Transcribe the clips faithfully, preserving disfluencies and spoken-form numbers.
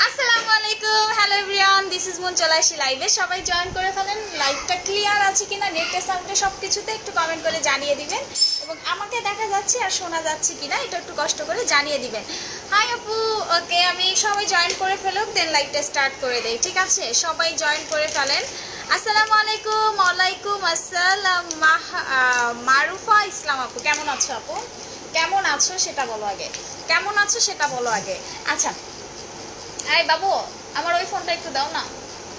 আসসালামু আলাইকুম, hello everyone, this is Moon. চলে আসি লাইভে, সবাই জয়েন করে ফেলেন। লাইভটা ক্লিয়ার আছে কিনা, নেটে সাউন্ডে সব কিছুতে একটু কমেন্ট করে জানিয়ে দিবেন, এবং আমাকে দেখা যাচ্ছে আর শোনা যাচ্ছে কিনা এটা একটু কষ্ট করে জানিয়ে দিবেন। হাই আপু, ওকে, আমি সবাই জয়েন করে ফেলুক, দেন লাইভটা স্টার্ট করে দেই, ঠিক আছে? সবাই জয়েন করে ফেলেন। আসসালামু আলাইকুম। ওয়ালাইকুম আসসালাম। মারুফা ইসলাম আপু, কেমন আছো আপু? কেমন আছো সেটা বলো আগে, কেমন আছো সেটা বলো আগে। আচ্ছা, এই বাবু, আমার ওই ফোনটা একটু দাও না।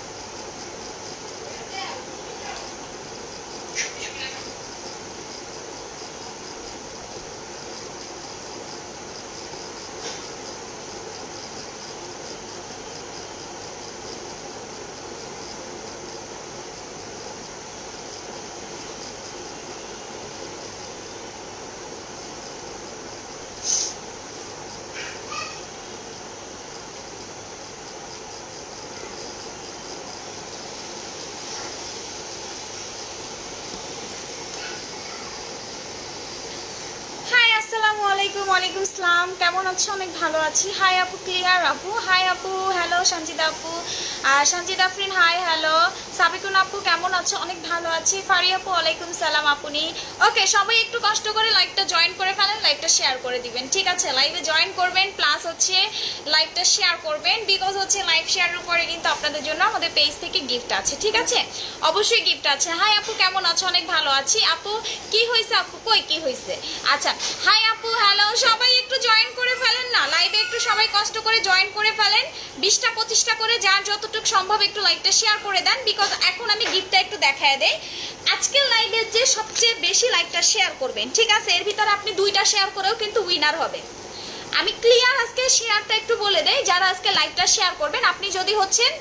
ওয়ালাইকুম আসসালাম, কেমন আছো? অনেক ভালো আছি। হাই আপু, ক্লিয়ার আপু? হাই আপু, হ্যালো সঞ্জিদা আপু, আর সঞ্জিদা আফরিন, হাই হ্যালো। সাবিকুন আপু, কেমন আছো? অনেক ভালো আছি। ফারি আপু, ওয়ালাইকুম সালাম আপনি। ওকে, সবাই একটু কষ্ট করে লাইভটা জয়েন করে ফেলেন, লাইভটা শেয়ার করে দিবেন, ঠিক আছে? লাইভে জয়েন করবেন, প্লাস হচ্ছে লাইভটা শেয়ার করবেন, বিকজ হচ্ছে লাইভ শেয়ারের উপরে কিন্তু আপনাদের জন্য আমাদের পেজ থেকে গিফট আছে, ঠিক আছে? অবশ্যই গিফট আছে। হাই আপু, কেমন আছো? অনেক ভালো আছি। আপু কি হয়েছে? আপু কই কি হয়েছে? আচ্ছা, হাই আপু, হ্যালো, সবাই একটু জয়েন করে ফেলেন না লাইভে, একটু সবাই কষ্ট করে জয়েন করে ফেলেন, বিশটা পঁচিশটা করে, যার যতটুকু সম্ভব একটু লাইভটা শেয়ার করে দেন, বিকজ এখন আমি গিফটটা একটু দেখায় দেই। আজকের লাইভে যে সবচেয়ে বেশি লাইভটা শেয়ার করবেন, ঠিক আছে, এর ভিতরে আপনি দুইটা শেয়ার করেও কিন্তু উইনার হবে। আমি ক্লিয়ার আজকে শেয়ারটা একটু বলে দেই, যারা আজকে লাইভটা শেয়ার করবেন, আপনি যদি হচ্ছেন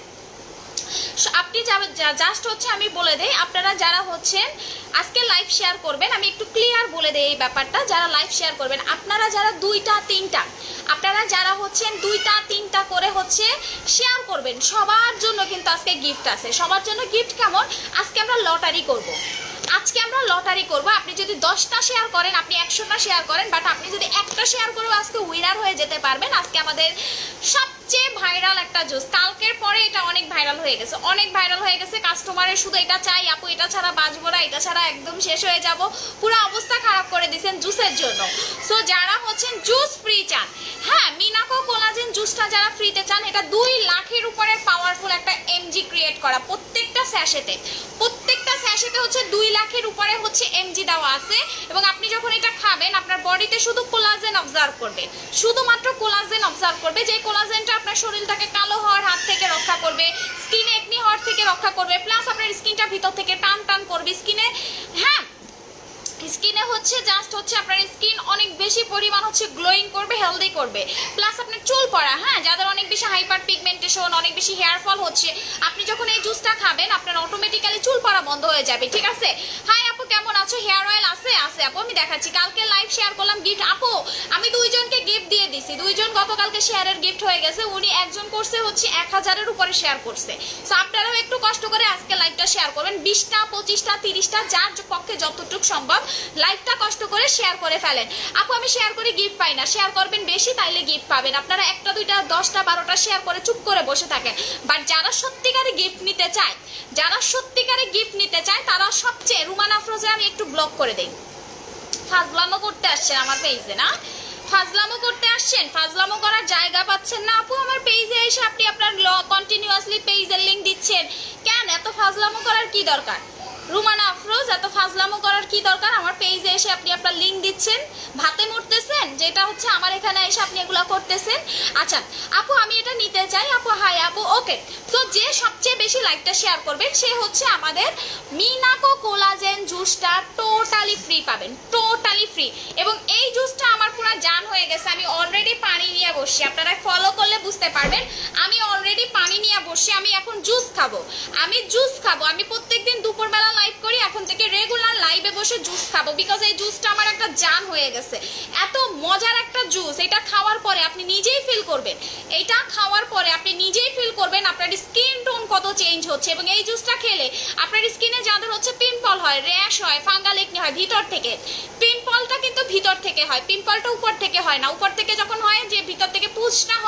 আপনি জাস্ট হচ্ছে আমি বলে দেই, আপনারা যারা হচ্ছেন আজকে লাইভ শেয়ার করবেন, আমি একটু ক্লিয়ার বলে দেই এই ব্যাপারটা, যারা লাইভ শেয়ার করবেন, আপনারা যারা দুইটা তিনটা আপনারা যারা হচ্ছেন দুইটা তিনটা করে হচ্ছে শেয়ার করবেন, সবার জন্য কিন্তু আজকে গিফট আছে। সবার জন্য গিফট কেমন? আজকে আমরা লটারি করব। আজকে আমরা লটারি করব। আপনি যদি দশটা শেয়ার করেন, আপনি একশোটা শেয়ার করেন, বাট আপনি যদি একটা শেয়ার করেও আজকে উইনার হয়ে যেতে পারবেন। আজকে আমাদের সবচেয়ে ভাইরাল একটা জুস, কালকের পরে এটা অনেক ভাইরাল হয়ে গেছে, অনেক ভাইরাল হয়ে গেছে। কাস্টমারের শুধু এটা চাই, আপু এটা ছাড়া বাঁচবো না, এটা ছাড়া একদম শেষ হয়ে যাব, পুরো অবস্থা খারাপ করে দিয়েছেন জুসের জন্য। সো যারা হচ্ছেন জুস ফ্রি চান, হ্যাঁ, মিনাকো কোলাজেন জুসটা যারা ফ্রিতে চান, এটা দুই লাখের উপরে পাওয়ারফুল একটা এমজি ক্রিয়েট করা, প্রত্যেকটা স্যাশেতে প্রত্যেকটা স্যাশেতে হচ্ছে দুই লাখের উপরে হচ্ছে এমজি দেওয়া আছে, এবং আপনি যখন এটা খাবেন আপনার বডিতে শুধু কোলাজেন অবজার্ভ করবে, শুধুমাত্র কোলাজেন অবজার্ভ করবে, যে কোলাজেনটা আপনার শরীরটাকে কালো হওয়ার হাত থেকে রক্ষা করবে, স্কিনে একনি হওয়ার থেকে রক্ষা করবে, প্লাস আপনার স্কিনটা ভিতর থেকে টান টান করবে, স্কিনে হ্যাঁ স্কিনে হচ্ছে জাস্ট হচ্ছে আপনার স্কিন অনেক বেশি পরিমাণ হচ্ছে গ্লোয়িং করবে, হেলদি করবে, প্লাস আপনার চুল পড়া, হ্যাঁ, যাদের অনেক বেশি হাইপার পিগমেন্টেশন, অনেক বেশি হেয়ার ফল হচ্ছে, আপনি যখন এই জুসটা খাবেন আপনার অটোমেটিক্যালি চুল পড়া বন্ধ হয়ে যাবে, ঠিক আছে? হাই আপু, কেমন আছো? হেয়ার অয়েল আছে? আছে আপু, আমি দেখাচ্ছি। কালকে লাইভ শেয়ার করলাম গিফট, আপু আমি দুইজনকে গিফট দিয়ে দিছি, দুইজন গতকালকে শেয়ারের গিফট হয়ে গেছে, উনি একজন করছে হচ্ছে এক হাজারের উপরে শেয়ার করছে। সো আপনারাও একটু কষ্ট করে আজকে লাইভটা শেয়ার করবেন, বিশটা পঁচিশটা তিরিশটা, যার পক্ষে যতটুকু সম্ভব লাইভটা কষ্ট করে শেয়ার করে ফেলেন। আপু আমি শেয়ার করে গিফট পাই না, শেয়ার করবেন বেশি, তাইলে গিফট পাবেন। আপনারা একটা দুইটা দশটা বারোটা শেয়ার করে চুপ করে বসে থাকেন, বাট যারা সত্যিকারে গিফট নিতে চায়, যারা সত্যিকারে গিফট নিতে চায় তারা সবচেয়ে রুমান আফরোজে আমি একটু ব্লক করে দেই। ফাজলামো করতে আসছেন আমার পেজে না, ফাজলামো করতে আসছেন, ফাজলামো করার জায়গা পাচ্ছেন না আপু আমার পেজে এসে, আপনি আপনার কন্টিনিউয়াসলি পেজের লিঙ্ক দিচ্ছেন কেন? এত ফাজলামো করার কি দরকার? রুমানা আফরোজ, এত ফাজলামো করার কি দরকার? আমার পেজে এসে আপনি আপনার লিঙ্ক দিচ্ছেন, ভাতে মরতেছেন, যেটা হচ্ছে আমার এখানে এসে আপনি এগুলো করতেছেন। আচ্ছা আপু আমি এটা নিতে চাই। আপু হাই আপু, ওকে। সো যে সবচেয়ে বেশি লাইভটা শেয়ার করবেন সে হচ্ছে আমাদের মিনাকো কোলাজেন জুসটা টোটালি ফ্রি পাবেন, টোটালি ফ্রি। এবং এই জুসটা আমার পুরো জান হয়ে গেছে, আমি অলরেডি পানি নিয়ে বসছি, আপনারা ফলো করলে বুঝতে পারবেন, আমি অলরেডি পানি নিয়ে বসছি, আমি এখন জুস খাবো, আমি জুস খাবো, আমি প্রত্যেকদিন দুপুরবেলা লাইভ করি, এখন থেকে রেগুলার লাইভে বসে জুস খাবো, বিকজ এই জুসটা আমার একটা জান হয়ে গেছে। এত মজার একটা জুস, এটা খাওয়ার পরে আপনি নিজেই ফিল করবেন, এটা খাওয়ার পরে আপনি নিজেই ফিল করবেন আপনার স্কিন টোন কত চেঞ্জ হচ্ছে। এবং এই জুসটা খেলে আপনার স্কিনে যাদের হচ্ছে পিম্পল হয়, র্যাশ হয়, ফাঙ্গাল একনি হয় ভিতর থেকে, পিম্পলটা কিন্তু ভিতর থেকে হয়, পিম্পলটা উপর থেকে হয় না, উপর থেকে যখন হয় যে ভিতর থেকে পুঁজ না হয়,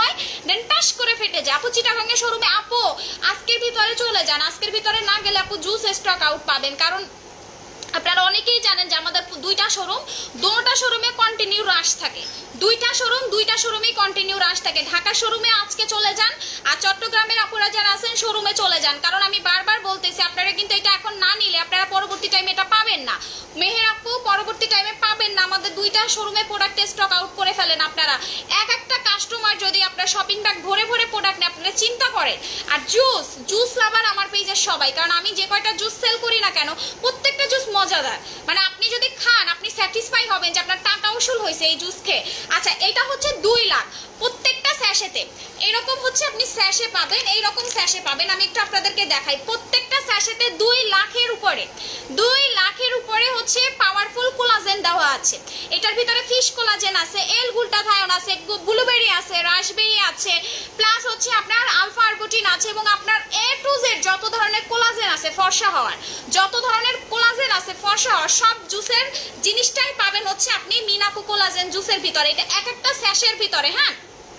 দেন টাস করে ফেটে যায়। আপু চিটাগাঙ্গে শোরুমে আপু আজকের ভিতরে চলে যান, আজকের ভিতরে না গেলে আপু জুস স্টক আউট পাবেন, কারণ আপনারা অনেকেই জানেন যে আমাদের দুইটা শোরুম, দুটোটা শোরুমে কন্টিনিউ রাশ থাকে, দুইটা শোরুম দুইটা শোরুমেই কন্টিনিউ রাশ থাকে। ঢাকা শোরুমে আজকে চলে যান, আর চট্টগ্রামের আপুরা যারা আছেন শোরুমে চলে যান, কারণ আমি বারবার বলতেছি আপনারা কিন্তু এটা এখন না নিলে আপনারা পরবর্তী টাইমে এটা পাবেন না। মেহের আপু পরবর্তী টাইমে পাবেন না, আমাদের দুইটা শোরুমে প্রোডাক্ট স্টক আউট করে ফেলেন আপনারা। এক একটা কাস্টমার যদি আপনার শপিং ব্যাগ ভরে ভরে প্রোডাক্ট নেয় আপনারা চিন্তা করেন। আর জুস জুস লাভার আমার পেজের সবাই, কারণ আমি যে কয়টা জুস সেল করি না কেন প্রত্যেকটা জুস মজাদার, মানে আপনি যদি খান আপনি স্যাটিসফাই হবেন যে আপনার টাকা উসুল হয়েছে এই জুস খেয়ে। আচ্ছা এটা হচ্ছে দুই লাখ প্রত্যেকটা স্যাশেতে, এরকম হচ্ছে আপনি স্যাশে পাবেন, এইরকম স্যাশে পাবেন। আমি একটু আপনাদেরকে দেখাই, প্রত্যেকটা স্যাশেতে দুই লাখের উপরে দুই লাখের উপরে হচ্ছে পাওয়ারফুল কোলাজেন দেওয়া আছে। এটার ভিতরে ফিশ কোলাজেন আছে, এল গ্লুটাথায়োন আছে, ব্লুবেরি আছে, রাসবেরি আছে, প্লাস হচ্ছে আপনার আলফা আরবুটিন আছে, এবং আপনার এ টু জেড যত ধরনের কোলাজেন আছে ফর্সা হওয়ার, যত ধরনের কোলাজেন আছে ফর্সা হওয়ার সব জুসের জিনিসটাই পাবেন হচ্ছে আপনি মিনাকো কোলাজেন জুসের ভিতরে, এটা এক একটা স্যাশের ভিতরে। হ্যাঁ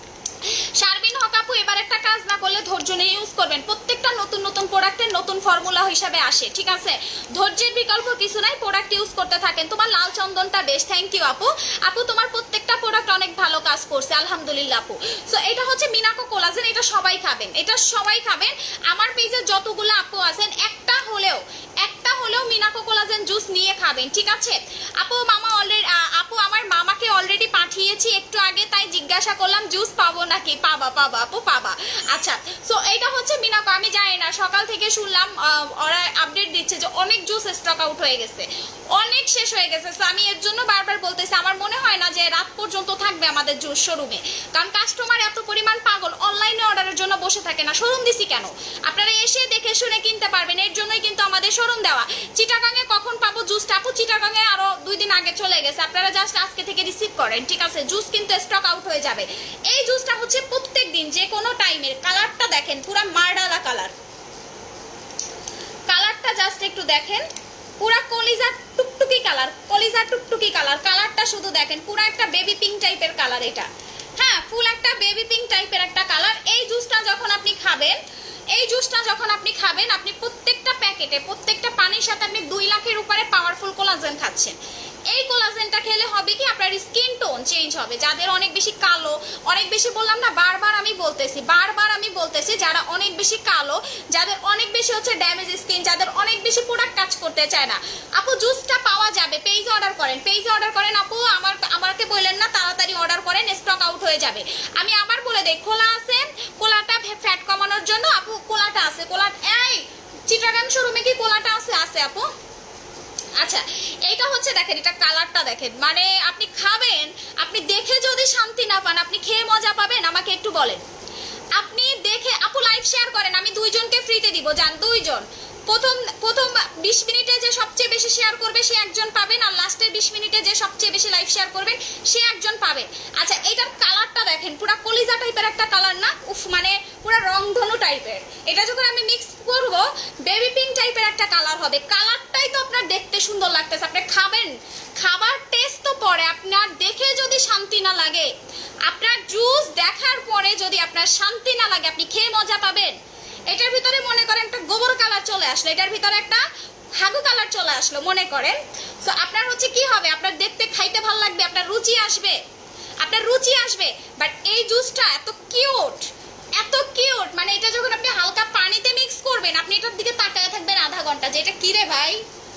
শারমিন হক আপু এবার একটা কাজ না করলে ধৈর্য নিয়ে ইউজ করবেন, প্রত্যেকটা নতুন নতুন প্রোডাক্টের নতুন ফর্মুলা হিসাবে আসে, ঠিক আছে? ধৈর্যের বিকল্প কিছু নাই, প্রোডাক্ট ইউজ করতে থাকেন। তোমার লাল চন্দনটা বেশ, থ্যাংক ইউ আপু। আপু তোমার প্রত্যেকটা প্রোডাক্ট অনেক ভালো কাজ করছে আলহামদুলিল্লাহ আপু। সো এটা হচ্ছে মিনাকো কোলাজেন, এটা সবাই খাবেন, এটা সবাই খাবেন। আমার পেজে যতগুলো আপু আছেন একটা হলেও একটা হলেও মিনাকো কোলাজেন জুস নিয়ে খাবেন, ঠিক আছে? আপু মামা অলরেডি আপু আমার মামাকে অলরেডি পাঠিয়েছি একটু আগে, তাই জিজ্ঞাসা করলাম জুস পাবো নাকি। পাবা পাবা আপু পাবা। আচ্ছা সো এটা হচ্ছে মিনাকো, আমি জানি না সকাল থেকে শুনলাম ওরা আপডেট দিচ্ছে যে অনেক জুস স্টক আউট হয়ে গেছে, অনেক শেষ হয়ে গেছে। সো আমি এর জন্য বারবার বলতেছি আমার মনে হয় না যে রাত পর্যন্ত থাকবে আমাদের জুস শোরুমে, কারণ কাস্টমার এত পরিমাণ পাগল, অনলাইনে অর্ডারের জন্য বসে থাকে না। শোরুম দিছি কেন, আপনারা এসে দেখে শুনে কিনতে পারবেন, এর জন্যই কিন্তু আমাদের শোরুম দেওয়া। চিটাগাঙে কখন পাবো জুসটা? আপু চিটাগাঙে আরো দুই দিন আগে চলে গেছে, আপনারা জাস্ট আজকে থেকে রিসিভ করেন, ঠিক আছে? জুস কিন্তু স্টক আউট হয়ে যাবে। এই জুসটা হচ্ছে প্রত্যেক দিন যে কোনো টাইমের, কালারটা দেখেন পুরা মার্ডালা কালার, কালারটা জাস্ট একটু দেখেন, পুরা কলিজা টুকটুকি কালার, কলিজা টুকটুকি কালার, কালারটা শুধু দেখেন, পুরা একটা বেবি পিঙ্ক টাইপের কালার এটা। হ্যাঁ ফুল একটা বেবি পিঙ্ক টাইপের একটা কালার। এই জুসটা যখন আপনি খাবেন এই জুসটা যখন আপনি খাবেন আপনি প্রত্যেকটা প্যাকেটে প্রত্যেকটা পানির সাথে আপনি দুই লাখের উপরে পাওয়ারফুল কোলাজেন খাচ্ছেন। এই কোলাজেনটা খেলে হবে কি আপনার স্কিন টোন চেঞ্জ হবে, যাদের অনেক বেশি কালো, অনেক বেশি বললাম না বারবার আমি বলতেছি বারবার আমি বলতেছি যারা অনেক বেশি কালো, যাদের অনেক বেশি হচ্ছে ড্যামেজ স্কিন, যাদের অনেক বেশি প্রোডাক্ট কাজ করতে চায় না, আপু জুসটা পাওয়া যাবে, পেজে অর্ডার করেন, পেজে অর্ডার করেন আপু, আমার আমাকে বললেন না তাড়াতাড়ি অর্ডার করেন, স্টক আউট হয়ে যাবে। আমি আবার বলে দেই, খোলা আছে কোলাটা ফ্যাট কমানোর জন্য আপু, কোলাটা আছে, কোলাটা এই চিটাগাং শোরুমে কি কোলাটা আছে? আছে আপু। আচ্ছা এইটা হচ্ছে দেখেন, এটা কালারটা দেখেন, মানে আপনি খাবেন, আপনি দেখে যদি শান্তি না পান আপনি খেয়ে মজা পাবেন? আমাকে একটু বলেন। আপনি দেখে আপু লাইভ শেয়ার করেন, আমি দুইজনকে ফ্রিতে দিব, জান দুইজন। প্রথম প্রথম বিশ মিনিটে যে সবচেয়ে বেশি শেয়ার করবে সে একজন পাবেন, আর লাস্টের বিশ মিনিটে যে সবচেয়ে বেশি লাইভ শেয়ার করবেন সে একজন পাবেন। আচ্ছা এটার কালারটা দেখেন, পুরা কলিজা টাইপের একটা কালার না, উফ মানে পুরা রংধনু টাইপের। এটা যখন আমি মিক্স করব বেবি পিঙ্ক টাইপের একটা কালার হবে, কালারটাই তো আপনার দেখতে সুন্দর লাগতেছে। আপনি খাবেন, খাবার টেস্ট তো পরে, আপনার দেখে যদি শান্তি না লাগে, আপনার জুস দেখার পরে যদি আপনার শান্তি না লাগে আপনি খেয়ে মজা পাবেন? এটার ভিতরে মনে করেন একটা গোবর কালার চলে আসলো, এটার ভিতরে একটা হাগু কালার চলে আসলো মনে করেন, সো আপনার হচ্ছে কি হবে, আপনার দেখতে খাইতে ভালো লাগবে, আপনার রুচি আসবে, আপনার রুচি আসবে। বাট এই জুসটা এত কিউট, এত কিউট, মানে এটা যখন আপনি হালকা পানিতে মিক্স করবেন আপনি এটার দিকে তাকায় থাকবেন আধা ঘন্টা যে এটা কি রে ভাই,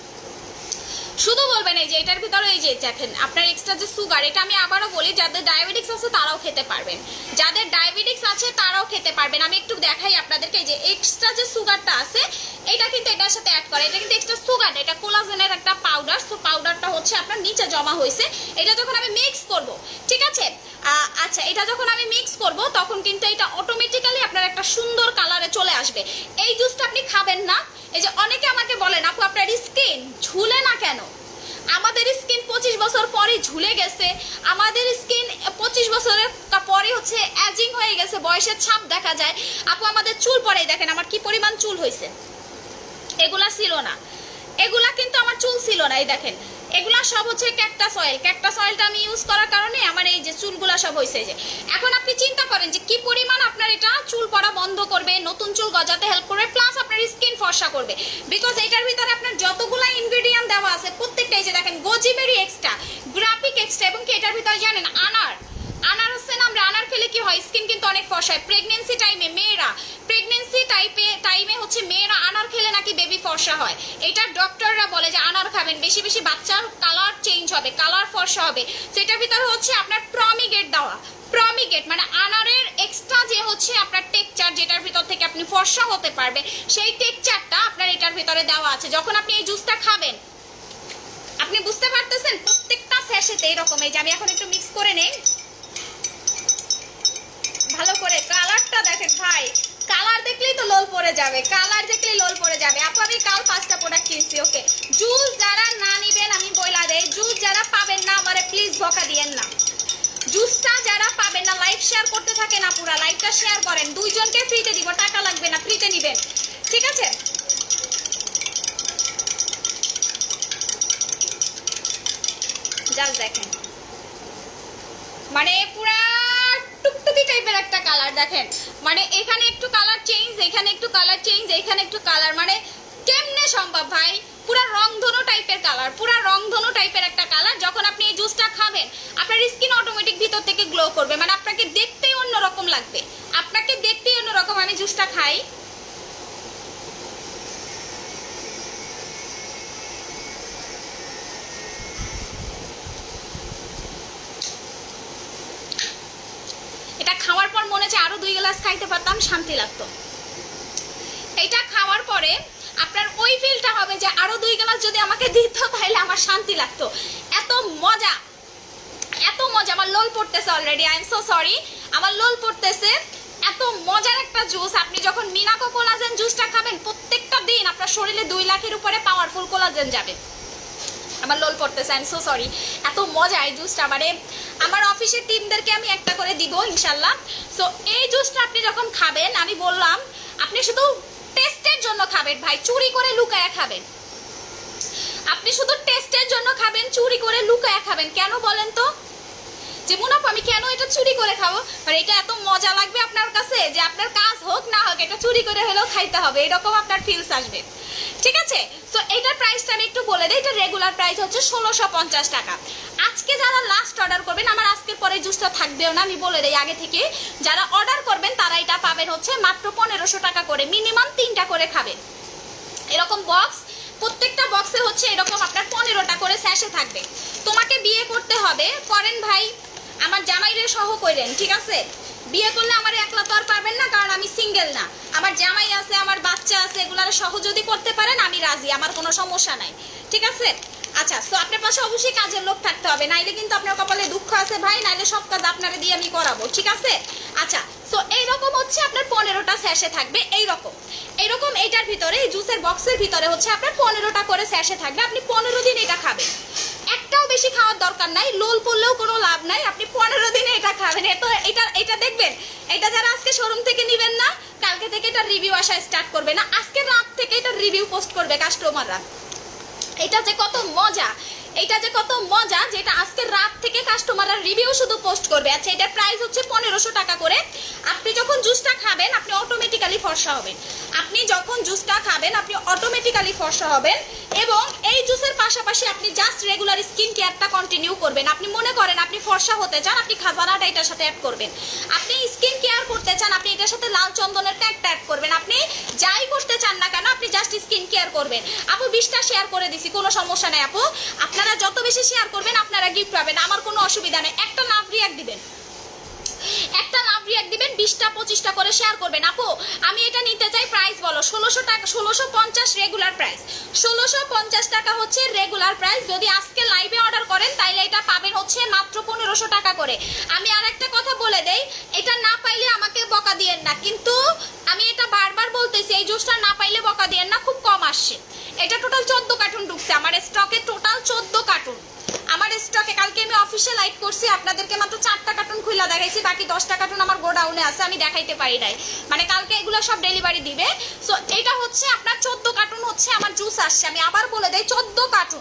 শুধু বলবেন এই যে এটার ভিতরে এই যে দেখেন আপনার এক্সট্রা যে সুগার, এটা আমি আবারও বলি যাদের ডায়াবেটিক্স আছে তারাও খেতে পারবেন, যাদের ডায়াবেটিক্স আছে তারাও খেতে পারবেন। আমি একটু দেখাই আপনাদেরকে, এই যে এক্সট্রা যে সুগারটা আছে এটা কিন্তু এটার সাথে অ্যাড করে, এটা কিন্তু এক্সট্রা সুগার, এটা কোলাজেনের একটা পাউডার। সো পাউডারটা হচ্ছে আপনার নিচে জমা হয়েছে, এটা যখন আমি মিক্স করব, ঠিক আছে? আচ্ছা এটা যখন আমি মিক্স করব তখন কিন্তু এটা অটোমেটিক্যালি আপনার একটা সুন্দর কালারে চলে আসবে। এই জুসটা আপনি খাবেন না, এই যে অনেকে আমাকে বলেন আপু আপনার স্কিন ঝুলে না কেন? আমাদের স্কিন পঁচিশ বছর পরে ঝুলে গেছে, আমাদের স্কিন পঁচিশ বছরের পরে হচ্ছে এজিং হয়ে গেছে, বয়সের ছাপ দেখা যায়। আপু আমাদের চুল পরে দেখেন আমার কি পরিমাণ চুল হয়েছে, এগুলা ছিল না, এগুলা কিন্তু আমার চুল ছিল না, এই দেখেন এগুলা সব হচ্ছে ক্যাকটাস অয়েল, ক্যাকটাস অয়েলটা আমি ইউজ করার কারণে আমার এই যে চুলগুলা সব হয়েছে। যে এখন আপনি চিন্তা করেন যে কি পরিমাণ চুল পড়া বন্ধ করবে, নতুন চুল গজাতে হেল্প করবে, প্লাস আপনার স্কিন ফর্সা করবে। বিকজ এটার ভিতরে আপনার যতগুলো ইনগ্রেডিয়েন্ট দেওয়া আছে প্রত্যেকটাই যে দেখেন গোজিবেরি এক্সট্রা, গ্রাফিক এক্সট্রা, এবং কি এটার ভিতরে জানেন আনার আনার হচ্ছে না, আমরা আনার খেলে কি হয় স্কিন কিন্তু অনেক ফর্সা হয়। প্রেগনেন্সি টাইমে মেয়েরা প্রেগনেন্সি টাইপে টাইমে হচ্ছে মেয়েরা আনার খেলে নাকি বেবি ফর্সা হয়। এটা ডক্টররা বলে যে আনার খাবেন, বেশি বেশি বাচ্চার কালার চেঞ্জ হবে, কালার ফর্সা হবে। সেটার ভিতরে হচ্ছে আপনার প্রমিগেট দেওয়া, প্রমিগেট মানে আনারের এক্সট্রা যে হচ্ছে আপনার টেক্সচার, যেটার ভিতর থেকে আপনি ফর্সা হতে পারবে, সেই টেক্সচারটা আপনার এটার ভিতরে দেওয়া আছে। যখন আপনি এই জুসটা খাবেন আপনি বুঝতে পারতেছেন প্রত্যেকটা স্যাশেতে এরকম। এই যে আমি এখন একটু মিক্স করে নেই ভালো করে, কালারটা দেখেন ভাই, কালার দেখলেই তো লোল পড়ে যাবে, কালার দেখলেই লোল পড়ে যাবে। আপু আমি কাল পাঁচটা প্রোডাক্ট কিনছি। ওকে, জুস যারা না নিবেন আমি বইলা দেই, জুস যারা পাবেন না আমারে প্লিজ বকা দিয়েন না। জুসটা যারা পাবেন না লাইভ শেয়ার করতে থাকে না, পুরা লাইভটা শেয়ার করেন, দুইজনকে ফ্রিতে দিব, টাকা লাগবে না, ফ্রিতে নিবেন, ঠিক আছে? জাস্ট দেখেন মানে পুরা টুকটুকি টাইপের একটা কালার দেখেন, মানে এখানে একটু কালার চেঞ্জ, এখানে একটু কালার চেঞ্জ, এখানে একটু কালার, মানে কেমনে সম্ভব ভাই? পুরা রংধনু টাইপের কালার, পুরা রংধনু টাইপের একটা কালার। যখন আপনি এই জুসটা খাবেন আপনার স্কিন অটোমেটিক ভিতর থেকে গ্লো করবে, মানে আপনাকে দেখতেই অন্যরকম লাগবে, আপনাকে দেখতেই অন্যরকম। আমি জুসটা খাই, এটা খাওয়ার পর মনে হচ্ছে আরো দুই গ্লাস খাইতে পারতাম, শান্তি লাগতো। এটা খাওয়ার পরে আপনার ওই ফিলটা হবে যে আরো দুই গ্লাস যদি আমাকে দিত তাহলে আমার শান্তি লাগতো। এত মজা, এত মজা, আমার লোল পড়তেছে already, I am so sorry, আমার লোল পড়তেছে। এত মজার একটা জুস। আপনি যখন মিনাকো কোলাজেন জুসটা খাবেন প্রত্যেকটা দিন আপনার শরীরে দুই লাখের উপরে পাওয়ারফুল কোলাজেন যাবে। আমার লোল পড়তেছে, আই এম সো সরি, এত মজা এই জুসটা। মানে আমার অফিসের টিমদেরকে আমি একটা করে দিব ইনশাল্লাহ। সো এই জুসটা আপনি যখন খাবেন, আমি বললাম আপনি শুধু টেস্টের জন্য খাবেন ভাই, চুরি করে লুকায়া খাবেন, আপনি শুধু টেস্টের জন্য খাবেন, চুরি করে লুকায়া খাবেন। কেন বলেন তো? যে মুনাফা আমি কেন এটা চুরি করে খাবো? মানে এটা এত মজা লাগবে আপনার কাছে যে আপনার কাজ হোক না হোক এটা চুরি করে হলেও খাইতে হবে, এরকম আপনার ফিলস আসবে, ঠিক আছে? সো এটার প্রাইসটা আমি একটু বলে দিই। এটা রেগুলার প্রাইস হচ্ছে ষোলোশো পঞ্চাশ টাকা। আজকে যারা লাস্ট অর্ডার করবেন, আমার আজকের পরে জুসটা থাকবেও না, আমি বলে দিই আগে থেকে, যারা অর্ডার করবেন তারা এটা পাবেন হচ্ছে মাত্র পনেরোশো টাকা করে, মিনিমাম তিনটা করে খাবেন। এরকম বক্স, প্রত্যেকটা বক্সে হচ্ছে এরকম আপনার পনেরোটা করে স্যাশে থাকবে। তোমাকে বিয়ে করতে হবে, করেন ভাই, আমার জামাইরে সহ করেন, ঠিক আছে? বিয়ে করলে আমার একলা তো আর পারবেন না, কারণ আমি সিঙ্গেল না, আমার জামাই আছে, আমার বাচ্চা আছে, এগুলার সহ যদি করতে পারেন আমি রাজি, আমার কোনো সমস্যা নাই, ঠিক আছে? আচ্ছা, সো আপনার পাশে অবশ্যই কাজের লোক থাকতে হবে, নাইলে কিন্তু আপনার কপালে দুঃখ আছে ভাই, নাইলে সব কাজ আপনারা দিয়ে আমি করাবো, ঠিক আছে? আচ্ছা, সো এইরকম হচ্ছে আপনার পনেরোটা স্যাশে থাকবে, এইরকম এইরকম এইটার ভিতরে, এই জুসের বক্সের ভিতরে হচ্ছে আপনার পনেরোটা করে স্যাশে থাকবে। আপনি পনেরো দিন এটা খাবেন, একটাও বেশি খাওয়ার দরকার নাই, লোল পড়লেও কোনো লাভ নাই, আপনি পনেরো দিনে এটা খাবেন। তো এটা এটা দেখবেন, এটা যারা আজকে শোরুম থেকে নিবেন না, কালকে থেকে এটা রিভিউ আসা স্টার্ট করবে না, আজকে রাত থেকে এটা রিভিউ পোস্ট করবে কাস্টমাররা। এটা যে কত মজা, এটা যে কত মজা, যেটা আজকে রাত থেকে কাস্টমাররা রিভিউ শুধু পোস্ট করবে। আচ্ছা, এটার প্রাইস হচ্ছে পনেরোশো টাকা করে। আপনি যখন জুসটা খাবেন আপনি অটোমেটিক্যালি ফর্সা হবেন, আপনি যখন জুসটা খাবেন আপনি অটোমেটিক্যালি ফর্সা হবেন। এবং এই জুসের পাশাপাশি আপনি জাস্ট রেগুলার স্কিন কেয়ারটা কন্টিনিউ করবেন। আপনি মনে করেন আপনি ফর্সা হতে চান, আপনি খাজানাটা এটার সাথে অ্যাড করবেন। আপনি স্কিন কেয়ার করতে চান, আপনি এটার সাথে লাল চন্দনের ট্যাগটা অ্যাড করবেন। আপনি যাই করতে চান না কেন আপনি জাস্ট স্কিন কেয়ার করবেন। আপু বিশটা শেয়ার করে দিছি, কোনো সমস্যা নেই আপু, আপনারা যত বেশি শেয়ার করবেন আপনারা গিফট পাবেন, আমার কোনো অসুবিধা নেই। একটা লাভ রিয়াক্ট দিবেন, একটা লাভ রিয়াক্ট দিবেন, বিশটা পঁচিশটা করে শেয়ার করবেন। আপু আমি এটা নিতে চাই, প্রাইস বলো। ষোলোশো টাকা, ষোলোশো পঞ্চাশ রেগুলার প্রাইস, ষোলোশো পঞ্চাশ টাকা হচ্ছে রেগুলার প্রাইস। যদি আজকে লাইভে অর্ডার করেন তাইলে এটা পাবেন হচ্ছে মাত্র পনেরোশো টাকা করে। আমি আর একটা কথা বলে দেই, এটা না পাইলে আমাকে বকা দিয়েন না, কিন্তু আমি এটা বারবার বলতেছি, এই জুসটা না পাইলে বকা দিয়েন না, খুব কম আসছে। এটা টোটাল চোদ্দ কার্টুন ঢুকছে আমার স্টকে, টোটাল চোদ্দ কার্টুন আমার স্টকে। কালকে আমি অফিসে লাইভ করছি, আপনাদেরকে মাত্র চারটা কার্টুন খুলে দেখাইছি, বাকি দশটা কার্টুন আমার গোডাউনে আছে, আমি দেখাইতে পারি নাই, মানে কালকে এগুলো সব ডেলিভারি দিবে। সো এটা হচ্ছে আপনার চোদ্দ কার্টুন হচ্ছে আমার জুস আসছে। আমি আবার বলে দেই, চোদ্দ কার্টুন,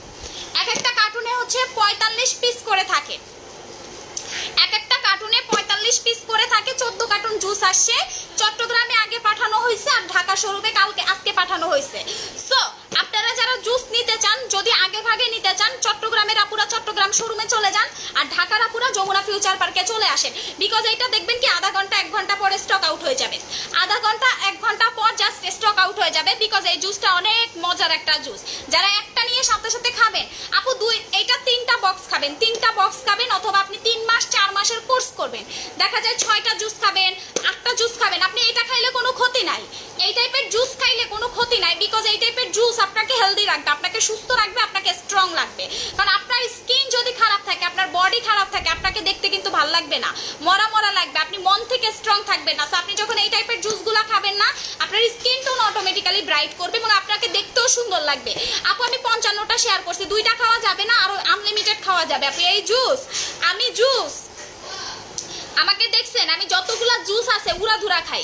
এক একটা কার্টুনে হচ্ছে পঁয়তাল্লিশ পিস করে থাকে, এক একটা কার্টুনে পঁয়তাল্লিশ পিস করে থাকে, চোদ্দ কার্টুন কার্টন জুস আসছে, চট্টগ্রামে আগে পাঠানো হয়েছে আর ঢাকা শোরুমে কালকে আজকে পাঠানো হয়েছে। সো আপনারা যারা জুস নিতে চান, যদি আগে ভাগে নিতে চান, চট্টগ্রামের আপুরা চট্টগ্রাম শোরুমে চলে যান, আর ঢাকার আপুরা যমুনা ফিউচার পার্কে চলে আসেন। বিকজ এইটা দেখবেন কি আধা ঘন্টা এক ঘন্টা পরে স্টক আউট হয়ে যাবে, আধা ঘন্টা এক ঘন্টা পর জাস্ট স্টক আউট হয়ে যাবে। বিকজ এই জুসটা অনেক মজার একটা জুস, যারা একটা নিয়ে সাথে সাথে খাবেন, আপু দুই এইটা তিনটা বক্স খাবেন, তিনটা বক্স খাবেন, অথবা আপনি তিন মাস চার মাসের কোর্স করবেন, দেখা যায় ছয়টা জুস খাবেন, আটটা জুস খাবেন, আপনি এটা খাইলে কোনো ক্ষতি নাই। এই টাইপের জুস খাইলে কোনো ক্ষতি নাই, বিকজ এই টাইপের জুস আপনাকে হেলদি রাখবে, আপনাকে সুস্থ রাখবে, আপনাকে স্ট্রং রাখবে। কারণ আপনার স্কিন যদি খারাপ থাকে, আপনার বডি খারাপ থাকে, আপনাকে দেখতে কিন্তু ভালো লাগবে না, মরা মরা লাগবে, আপনি মন থেকে স্ট্রং থাকবেন না। সো আপনি যখন এই টাইপের জুসগুলো খাবেন না, আপনার স্কিন টোন অটোমেটিক্যালি ব্রাইট করবে এবং আপনাকে দেখতেও সুন্দর লাগবে। আপু আমি পঞ্চান্নটা শেয়ার করছি, দুইটা খাওয়া যাবে না, আরো আনলিমিটেড খাওয়া যাবে। আপনি এই জুস, আমি জুস, আমাকে দেখছেন আমি যতগুলা জুস আছে উড়াধুরা খাই।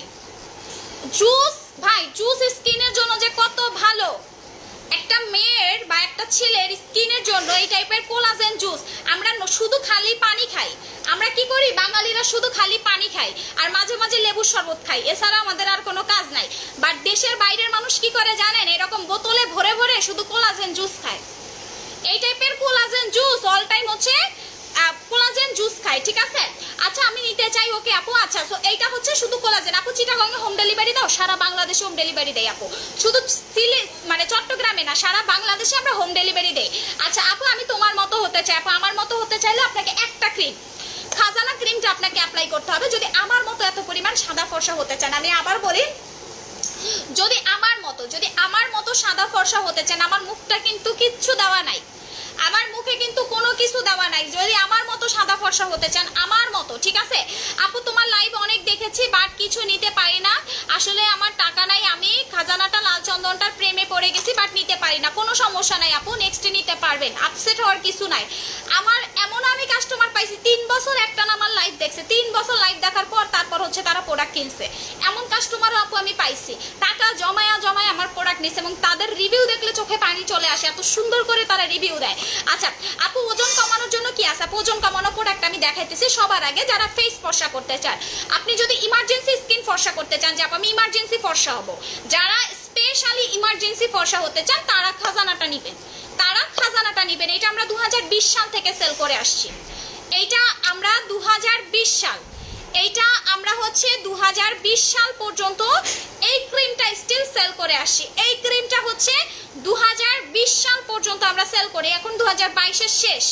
জুস ভাই, জুস স্কিনের জন্য যে কত ভালো, একটা মেয়ের বা একটা ছেলের স্কিনের জন্য এই টাইপের কোলাজেন জুস। আমরা শুধু খালি পানি খাই, আমরা কি করি বাঙালিরা শুধু খালি পানি খাই আর মাঝে মাঝে লেবুর শরবত খাই, এছাড়া আমাদের আর কোনো কাজ নাই। বাট দেশের বাইরের মানুষ কি করে জানেন, এরকম বোতলে ভরে ভরে শুধু কোলাজেন জুস খায়। এই টাইপের কোলাজেন জুস অল টাইম হচ্ছে কোলাজেন জুস খাই, ঠিক আছে? আচ্ছা আমি নিতে চাই, ওকে আপু। আচ্ছা সো এইটা হচ্ছে শুধু কোলাজেন। আপু চিটাগংয়ে হোম ডেলিভারি দাও? সারা বাংলাদেশে হোম ডেলিভারি দেয় আপু, শুধু সিলে মানে চট্টগ্রামে না, সারা বাংলাদেশে আমরা হোম ডেলিভারি দেই। আচ্ছা আপু আমি তোমার মতো হতে চাই, আপু আমার মতো হতে চাইলে আপনাকে একটা ক্রিম, খাজানা ক্রিমটা আপনাকে অ্যাপ্লাই করতে হবে যদি আমার মতো এত পরিমাণ সাদা ফর্সা হতে চান। আমি আবার বলি, যদি আমার মতো যদি আমার মতো সাদা ফর্সা হতে চান, আমার মুখটা কিন্তু কিচ্ছু দেওয়া নাই, আমার মুখে কিন্তু কোনো কিছু দেওয়া নাই, যদি আমার মতো সাদা ফর্সা হতে চান আমার মতো, ঠিক আছে? আপু তোমার লাইভ অনেক দেখেছি বাট কিছু নিতে পারি না, আসলে আমার টাকা নাই, আমি খাজানাটা লাল চন্দনটার প্রেমে পড়ে গেছি বাট নিতে পারি না। কোনো সমস্যা নাই আপু, নেক্সটে নিতে পারবেন, আপসেট হওয়ার কিছু নাই। আমার এমন আমি কাস্টমার পাইছি তিন বছর একটা না আমার লাইভ দেখছে, তিন বছর লাইভ দেখার পর তারপর হচ্ছে তারা প্রোডাক্ট কিনছে, এমন কাস্টমারও আপু আমি পাইছি, টাকা জমায়া জমায় আমার প্রোডাক্ট নিছে এবং তাদের রিভিউ দেখলে চোখে পানি চলে আসে, এত সুন্দর করে তারা রিভিউ দেয়। আচ্ছা আপু ওজন কমানোর জন্য কি আছে? আপু ওজন কমানো প্রোডাক্ট আমি দেখাইতেছি। সবার আগে যারা ফেস ফর্সা করতে চান, আপনি যদি ইমার্জেন্সি স্কিন ফর্সা করতে চান, যে আপু আমি ইমার্জেন্সি ফর্সা হব, যারা স্পেশালি ইমার্জেন্সি ফর্সা হতে চান তারা খাজানাটা নেবেন, তারা খাজানাটা নেবেন। এটা আমরা দু হাজার বিশ সাল থেকে সেল করে আসছি, এইটা আমরা দু হাজার বিশ সাল এইটা আমরা হচ্ছে দু হাজার বিশ সাল পর্যন্ত এই ক্রিমটা স্টিল সেল করে আসছি। এই ক্রিমটা হচ্ছে দু হাজার বিশ সাল পর্যন্ত আমরা সেল করি, এখন দু হাজার বাইশের শেষ,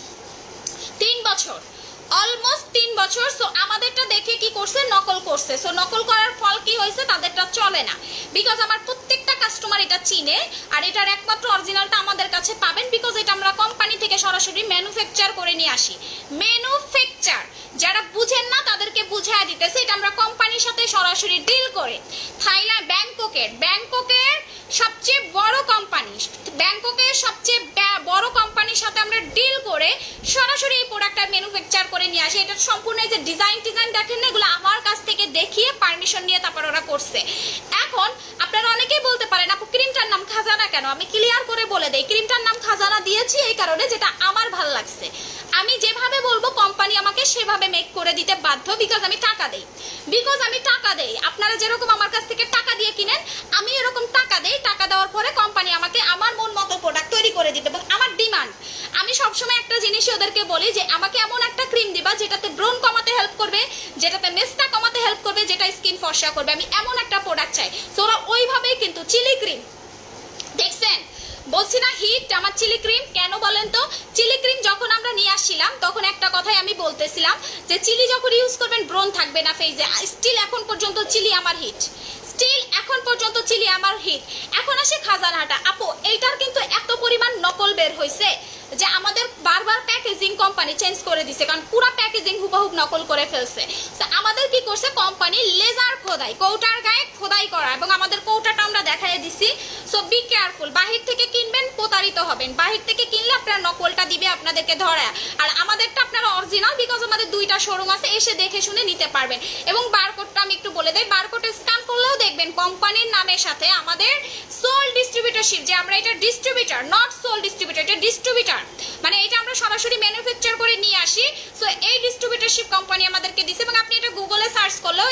তিন বছর, অলমোস্ট তিন বছর। সো আমাদেরটা দেখে কি করছে, নকল করছে। সো নকল করার ফল কি হয়েছে, তাদেরটা চলে না, বিকজ আমার প্রত্যেকটা কাস্টমার এটা চিনে আর এটার একমাত্র অরিজিনালটা আমাদের কাছে পাবেন, বিকজ এটা আমরা কোম্পানি থেকে সরাসরি ম্যানুফ্যাকচার করে নিয়ে আসি। ম্যানুফ্যাকচার যারা বুঝেন না তাদেরকে বুঝাই দিতেছে, এটা আমরা কোম্পানির সাথে সরাসরি ডিল করে, থাইল্যান্ড ব্যাংককের ব্যাংককের সবচেয়ে বড় কোম্পানি, ব্যাংককের সবচেয়ে বড় কোম্পানির সাথে আমরা ডিল করে সরাসরি এই প্রোডাক্টটা ম্যানুফ্যাকচার করে নিয়ে আসি। এটা সম্পূর্ণ এই যে ডিজাইন ডিজাইন দেখেন না, এগুলো আমার কাছ থেকে দেখিয়ে পারমিশন নিয়ে তারপর ওরা করছে। এখন আপনারা অনেকেই বলতে পারেন আপু ক্রিমটার নাম খাজানা কেন? আমি ক্লিয়ার করে বলে দেই, ক্রিমটার নাম খাজানা দিয়েছি এই কারণে যেটা আমার ভালো লাগছে, আমি যেভাবে বলবো কোম্পানি আমাকে সেভাবে মেক করে দিতে বাধ্য, বিকজ আমি টাকা দেই, বিকজ আমি টাকা দেই। আপনারা যেরকম আমার কাছ থেকে টাকা দিয়ে কিনেন, আমি এরকম টাকা দেই, টাকা দেওয়ার পরে কোম্পানি আমাকে আমার মন মতো প্রোডাক্ট তৈরি করে দিবে এবং আমার ডিমান্ড। আমি সবসময় একটা জিনিসই ওদেরকে বলি যে আমাকে এমন একটা ক্রিম দিবা যেটাতে ব্রণ কমাতে হেল্প করবে, যেটাতে মেস্তা কমাতে হেল্প করবে, যেটা স্কিন ফর্সা করবে, আমি এমন একটা প্রোডাক্ট চাই। সো ওরা ওইভাবেই কিন্তু চিলি ক্রিম দেখছেন, বলছি না হিট আমার চিলি ক্রিম কেন বলেন তো? চিলি ক্রিম যখন আমরা নিয়ে আসছিলাম তখন একটা কথাই আমি বলতেছিলাম যে চিলি যখন ইউজ করবেন ব্রণ থাকবে না ফেজে। স্টিল এখন পর্যন্ত চিলি আমার হিট, স্টিল এখন পর্যন্ত চিলি আমার হিট। এখন আসে খাজানাটা। আপু এইটার কিন্তু এত পরিমাণ নকল বের হয়েছে যে আমাদের বারবার প্যাকেজিং কোম্পানি চেঞ্জ করে দিছে, কারণ পুরো প্যাকেজিং হুবহুব নকল করে ফেলছে। আমাদের কি করছে কোম্পানি, লেজার খোদাই, কৌটার গায়ে খোদাই করা, এবং আমাদের কৌটাটা আমরা দেখাই দিছি। সো বি কেয়ারফুল, বাহির থেকে কিনবেন প্রতারিত হবেন, বাহির থেকে কিনলে আপনার নকলটা দিবে আপনাদেরকে ধরা, আর আমাদেরটা আপনারা অরিজিনাল, বিকজ আমাদের দুইটা শোরুম আছে, এসে দেখে শুনে নিতে পারবেন। এবং বারকোডটা আমি একটু বলে দেই, বারকোডে স্ক্যান করলেও দেখবেন কোম্পানির নামের সাথে আমাদের সোল ডিস্ট্রিবিউটরশিপ, যে আমরা এটা ডিস্ট্রিবিউটর, নট সোল ডিস্ট্রিবিউটর, এটা ডিস্ট্রিবিউটর, মানে এটা আমরা সরাসরি ম্যানুফ্যাকচার করে নিয়ে আসি। সো এই ডিস্ট্রিবিউটরশিপ কোম্পানি আমাদেরকে দিছে, এবং আপনি এটা গুগলে সার্চ করলেও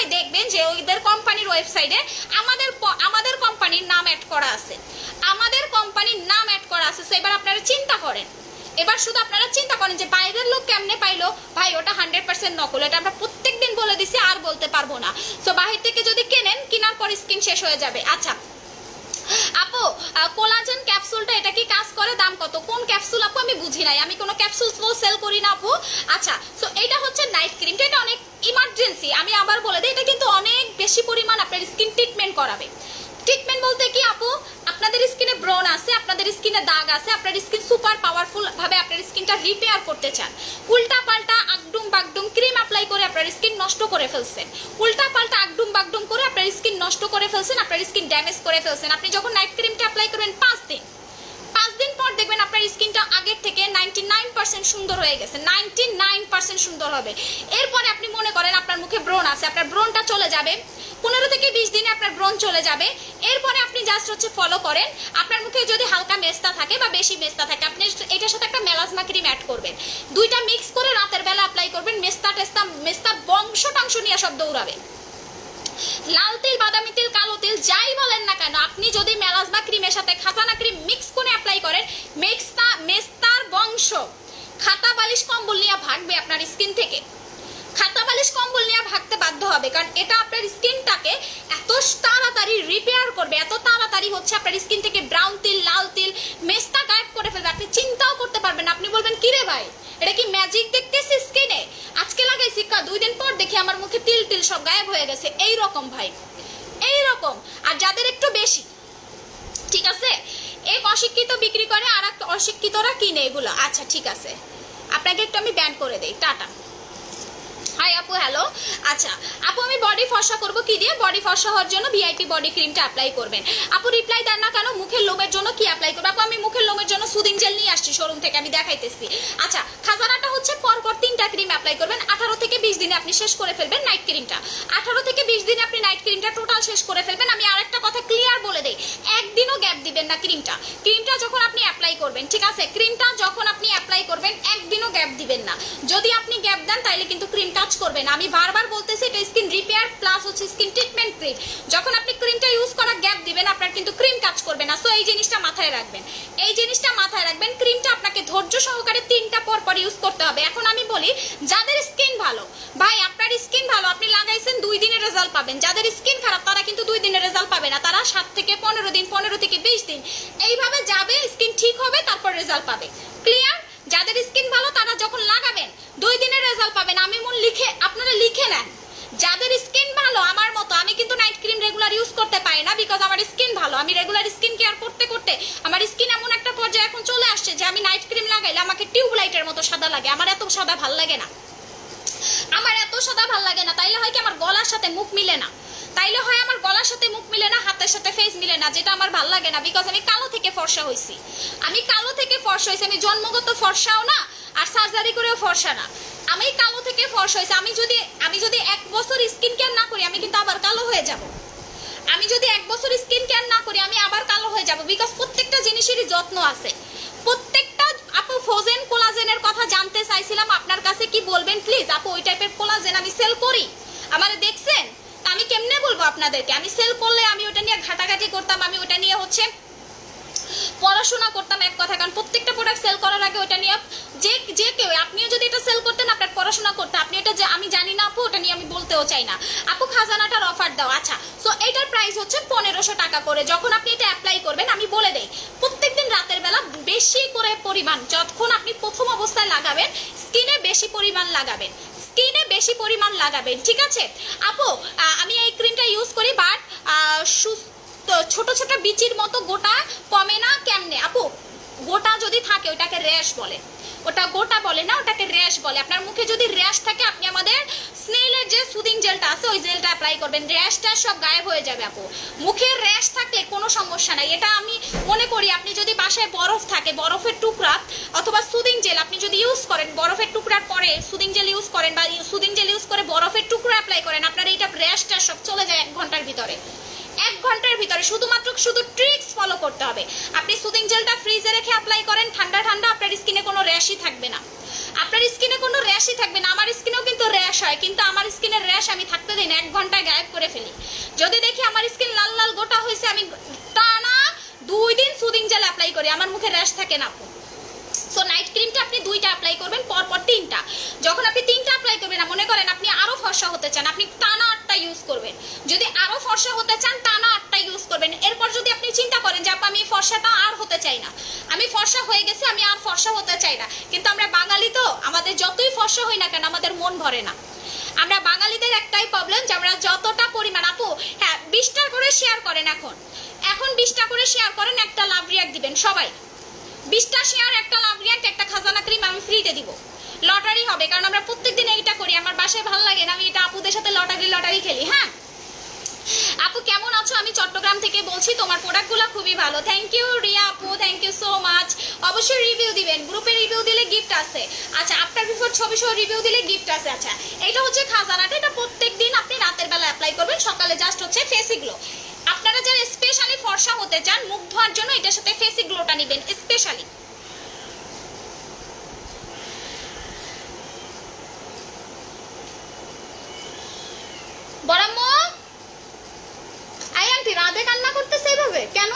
ভাই দেখবেন যে ওদের কোম্পানির ওয়েবসাইটে আমাদের আমাদের কোম্পানির নাম অ্যাড করা আছে, আমাদের কোম্পানির নাম অ্যাড করা আছে। সো এবার আপনারা চিন্তা করেন, এবার শুধু আপনারা চিন্তা করেন যে বাইরের লোক কেমনে পাইলো। ভাই ওটা হান্ড্রেড পার্সেন্ট নকল, এটা আমরা প্রত্যেক দিন বলে দিছি, আর বলতে পারবো না। সো বাহির থেকে যদি কেনেন, কেনার পর স্কিন শেষ হয়ে যাবে। আচ্ছা আপু কোলাজেন ক্যাপসুলটা এটা কি কাজ করে, দাম কত? কোন ক্যাপসুল আপু? আমি বুঝি নাই, আমি কোনো ক্যাপসুল সেল করি না আপু। আচ্ছা সো এটা হচ্ছে নাইট ক্রিমটা, এটা অনেক ইমার্জেন্সি, আমি আবার বলে দিই, এটা কিন্তু অনেক বেশি পরিমাণ আপনার স্কিন ট্রিটমেন্ট করাবে। ট্রিটমেন্ট বলতে কি আপু, আপনাদের স্কিনে ব্রন আছে, আপনাদের স্কিনে দাগ আছে, আপনার স্কিন সুপার পাওয়ারফুল ভাবে আপনার স্কিনটা রিপেয়ার করতে চান, উল্টা পাল্টা আগডুম বাগডুম ক্রিম অ্যাপ্লাই করে আপনার স্কিন নষ্ট করে ফেলছেন, উল্টা পাল্টা আগডুম বাগডুম করে আপনার স্কিন নষ্ট করে ফেলছেন, আপনার স্কিন ড্যামেজ করে ফেলছেন। আপনি যখন নাইট ক্রিমটা অ্যাপ্লাই করবেন পাঁচ দিন, পাঁচ দিন পর দেখবেন আপনার স্কিনটা আগের থেকে নাইনটি নাইন পার্সেন্ট সুন্দর হয়ে গেছে, নাইনটি নাইন পার্সেন্ট সুন্দর হবে। এরপরে আপনি মনে করেন আপনার মুখে ব্রণ আছে, আপনার ব্রণটা চলে যাবে, পনেরো থেকে বিশ দিনে আপনার ব্রণ চলে যাবে। এরপরে আপনি জাস্ট হচ্ছে ফলো করেন, আপনার মুখে যদি হালকা মেস্তা থাকে বা বেশি মেস্তা থাকে, আপনি এটার সাথে একটা মেলাজমা ক্রিম অ্যাড করবেন, দুইটা মিক্স করে রাতের বেলা অ্যাপ্লাই করবেন। মেস্তা টেস্তা মেস্তা বংশ টাংশ নিয়ে সব দৌড়াবে। লাল তিল, বাদামি তিল, কালো তিল যাই বলেন না কেন, আপনি যদি মেলাজমা ক্রিমের সাথে খাজানা ক্রিম মিক্স করে অ্যাপ্লাই করেন, মেক্সতা মেস্তার বংশ খাতা বালিশ কম্বল নিয়ে ভাগবে আপনার স্কিন থেকে, খাতা বালিশ কম্বল নিয়ে ভাগতে বাধ্য হবে। কারণ এটা আপনার স্কিনটাকে এত তাড়াতাড়ি রিপেয়ার করবে, এত তাড়াতাড়ি হচ্ছে আপনার স্কিন থেকে ব্রাউন তিল, লাল তিল, মেস্তা গায়েব করে ফেলবে, আপনি চিন্তাও করতে পারবেন। আপনি বলবেন কি রে ভাই, এটা কি ম্যাজিক দেখতেছি স্কিনে? আজকে লাগাইছি, দুই দিন পর দেখি আমার মুখে তিল টিল সব গায়েব হয়ে গেছে। এই রকম ভাই, এই রকম। আর যাদের একটু বেশি, ঠিক আছে, এক অশিক্ষিত বিক্রি করে আর এক অশিক্ষিতরা কিনে এগুলো। আচ্ছা ঠিক আছে, আপনাকে একটু আমি ব্যান করে দেই, টাটা। হাই আপু, হ্যালো। আচ্ছা আপু আমি বডি ফর্সা করব কি দিয়ে? বডি ফর্সা হওয়ার জন্য ভিআইপি বডি ক্রিমটা অ্যাপ্লাই করবেন। আপু রিপ্লাই দেন না কেন, মুখের লোমের জন্য কি অ্যাপ্লাই করব? আপু আমি মুখের লোমের জন্য সুদিং জেল নিয়ে আসছি শোরুম থেকে, আমি দেখাইতেছি। আচ্ছা খাজানাটা হচ্ছে পরপর তিনটা ক্রিম অ্যাপ্লাই করবেন, আঠারো থেকে বিশ দিনে আপনি শেষ করে ফেলবেন নাইট ক্রিমটা, আঠারো থেকে বিশ দিনে আপনি নাইট ক্রিমটা টোটাল শেষ করে ফেলবেন। আমি আরেকটা কথা ক্লিয়ার বলে দেই, একদিনও গ্যাপ দিবেন না ক্রিমটা। ক্রিমটা যখন আপনি অ্যাপ্লাই করবেন, ঠিক আছে, ক্রিমটা যখন আপনি অ্যাপ্লাই করবেন একদিনও গ্যাপ দিবেন না। যদি আপনি গ্যাপ দেন তাহলে কিন্তু ক্রিম কাজ করবে না। আমি বারবার বলতেছি এটা স্কিন রিপেয়ার প্লাস হচ্ছে স্কিন ট্রিটমেন্ট ক্রিম। যখন আপনি ক্রিমটা ইউজ করা গ্যাপ দিবেন আপনার কিন্তু ক্রিম কাজ করবে না। সো এই জিনিসটা মাথায় রাখবেন, এই জিনিসটা মাথায় রাখবেন। ক্রিমটা আপনাকে ধৈর্য সহকারে তিনটা পর পর ইউজ করতে হবে। এখন আমি বলি যাদের স্কিন ভালো, ভাই আপনার স্কিন ভালো, আপনি লাগাইছেন দুই দিনের রেজাল্ট পাবেন। যাদের স্কিন খারাপ তারা কিন্তু দুই দিনের রেজাল্ট পাবে না, তারা সাত থেকে পনেরো দিন, পনেরো থেকে বিশ দিন এইভাবে যাবে, স্কিন ঠিক হবে, তারপর রেজাল্ট পাবে। ক্লিয়ার? যাদের স্কিন ভালো তারা যখন লাগাবেন দুই দিনের রেজাল্ট পাবেন। আমি মন লিখে আপনারা লিখে নেন, যাদের স্কিন ভালো আমার মতো, আমি কিন্তু নাইট ক্রিম রেগুলার ইউজ করতে পারি না বিকজ আমার স্কিন ভালো। আমি রেগুলার স্কিন কেয়ার করতে করতে আমার স্কিন এমন একটা পর্যায়ে এখন চলে আসছে যে আমি নাইট ক্রিম লাগাইলে আমাকে টিউবলাইটের মতো সাদা লাগে। আমার এত সাদা ভাল লাগে না, আমার এত সাদা ভাল লাগে না। তাইলে হয় কি আমার গলার সাথে মুখ মিলে না, তাইলে হয় আমার গলার সাথে মুখ মিলে না, হাতের সাথে ফেস মিলে না, যেটা আমার ভাল লাগে না বিকজ আমি কালো থেকে ফর্সা হয়েছি। আমি কালো থেকে ফর্সা হয়েছি, আমি জন্মগত ফর্সাও না আর সার্জারি করেও ফর্সা না, আমি কালো থেকে ফর্সা হয়েছি। আমি যদি আমি যদি এক বছর স্কিন কেয়ার না করি আমি কিন্তু আবার কালো হয়ে যাব। আমি যদি এক বছর স্কিন কেয়ার না করি আমি আবার কালো হয়ে যাব বিকজ প্রত্যেকটা জিনিসেরই যত্ন আছে, প্রত্যেকটা। আপু ফ্রোজেন কোলাজেনের কথা জানতে চাইছিলাম আপনার কাছে, কি বলবেন প্লিজ? আপু ওই টাইপের কোলাজেন আমি সেল করি, আমারে দেখছেন? আমি কেমনে বলবো আপনাদেরকে? আমি সেল করলে আমি ওটা নিয়ে ঘাটাঘাটি করতাম, আমি ওটা নিয়ে হচ্ছে পড়াশোনা করতাম এক কথা। কারণ প্রত্যেকটা প্রোডাক্ট সেল করার আগে ওটা নিয়ে যে যে কেউ, আপনিও যদি এটা সেল করতেন আপনার পড়াশোনা করতে, আপনি এটা যে আমি জানি না আপু, ওটা নিয়ে আমি বলতেও চাই না। আপু খাজানাটার অফার দাও। আচ্ছা সো এটার প্রাইস হচ্ছে পনেরোশো টাকা করে। যখন আপনি এটা অ্যাপ্লাই করবেন আমি বলে দেই প্রত্যেকদিন রাতের বেলা বেশি করে পরিমাণ, যখন আপনি প্রথম অবস্থায় লাগাবেন স্কিনে বেশি পরিমাণ লাগাবেন, স্কিনে বেশি পরিমাণ লাগাবেন, ঠিক আছে? আপু আমি এই ক্রিমটা ইউজ করি বাট সুস্থ তো ছোট ছোট বিচির মতো গোটা কমে না কেমনে? আপু গোটা যদি থাকে ওটাকে র্যাশ বলে, ওটা গোটা বলে না, ওটাকে র্যাশ বলে। আপনার মুখে যদি র্যাশ থাকে আপনি আমাদের স্নেইলের যে সুদিং জেলটা আছে ওই জেলটা অ্যাপ্লাই করবেন, র্যাশটা সব গায়েব হয়ে যাবে। আপু মুখের র্যাশ থাকলে কোনো সমস্যা নাই। এটা আমি মনে করি আপনি যদি বাসায় বরফ থাকে, বরফের টুকরা অথবা সুদিং জেল আপনি যদি ইউজ করেন, বরফের টুকরার পরে সুদিং জেল ইউজ করেন বা সুদিং জেল ইউজ করে বরফের টুকরা অ্যাপ্লাই করেন, আপনার এইটা র্যাশটা সব চলে যায় এক ঘন্টার ভিতরে। এক ঘন্টার ভিতরে শুধুমাত্র শুধু ট্রিক্স ফলো করতে হবে। আপনি সুদিং জেলটা ফ্রিজে রেখে অ্যাপ্লাই করেন, ঠান্ডা ঠান্ডা, আপনার স্কিনে কোনো র্যাশই থাকবে না। আপনার স্কিনে কোনো র্যাশই থাকবে না। আমার স্কিনেও কিন্তু র্যাশ হয়, কিন্তু আমার স্কিনের র্যাশ আমি থাকতে দিই না, এক ঘন্টায় গায়েব করে ফেলি। যদি দেখি আমার স্কিন লাল লাল গোটা হয়েছে, আমি টানা দুই দিন সুদিং জেল অ্যাপ্লাই করি, আমার মুখে র্যাশ থাকে না আপু। সো নাইট ক্রিমটা আপনি দুইটা অ্যাপ্লাই করবেন, পরপর তিনটা। যখন আপনি তিনটা অ্যাপ্লাই করবেন না, মনে করেন আপনি আরো ফর্সা হতে চান, আপনি টানা আটটা ইউজ করবেন। যদি আরো ফর্সা হতে চান টানা আটটা ইউজ করবেন। এরপর যদি আপনি চিন্তা করেন যে আপা আমি ফর্সাটা আর হতে চাই না, আমি ফর্সা হয়ে গেছি, আমি আর ফর্সা হতে চাই না, কিন্তু আমরা বাঙালি তো, আমাদের যতই ফর্সা হই না কেন আমাদের মন ভরে না। আমরা বাঙালিদের একটাই প্রবলেম যে আমরা যতটা পরিমাণ, আপু হ্যাঁ বিশটা করে শেয়ার করেন, এখন এখন বিশটা করে শেয়ার করেন, একটা লাভ রিয়াক্ট দিবেন সবাই। বিশটা শেয়ার, একটা লাভ রিয়াক্ট, একটা খাজানা ক্রিম আমি ফ্রিতে দিব। লটারি হবে, কারণ আমরা প্রত্যেকদিন এইটা করি, আমার বাসায় ভালো লাগে না, আমি এটা আপুদের সাথে লটারি লটারি খেলি। হ্যাঁ আপু কেমন আছো? আমি চট্টগ্রাম থেকে বলছি, তোমার প্রোডাক্টগুলো খুবই ভালো। থ্যাংক ইউ রিয়া আপু, থ্যাংক ইউ সো মাচ। অবশ্যই রিভিউ দিবেন, গ্রুপে রিভিউ দিলে গিফট আছে। আচ্ছা আফটার বিফোর ছবি সহ রিভিউ দিলে গিফট আছে। আচ্ছা এটা হচ্ছে খাজানাটা, এটা প্রত্যেক দিন আপনি রাতের বেলা অ্যাপ্লাই করবেন, সকালে জাস্ট হচ্ছে ফেসি গ্লো। আপনারা যারা স্পেশালি ফর্সা হতে চান মুখ ধোয়ার জন্য এটার সাথে ফেসি গ্লোটা নেবেন স্পেশালি। বড়াম্মু আই আন্টি রাধে কান্না করতেছে এইভাবে কেন?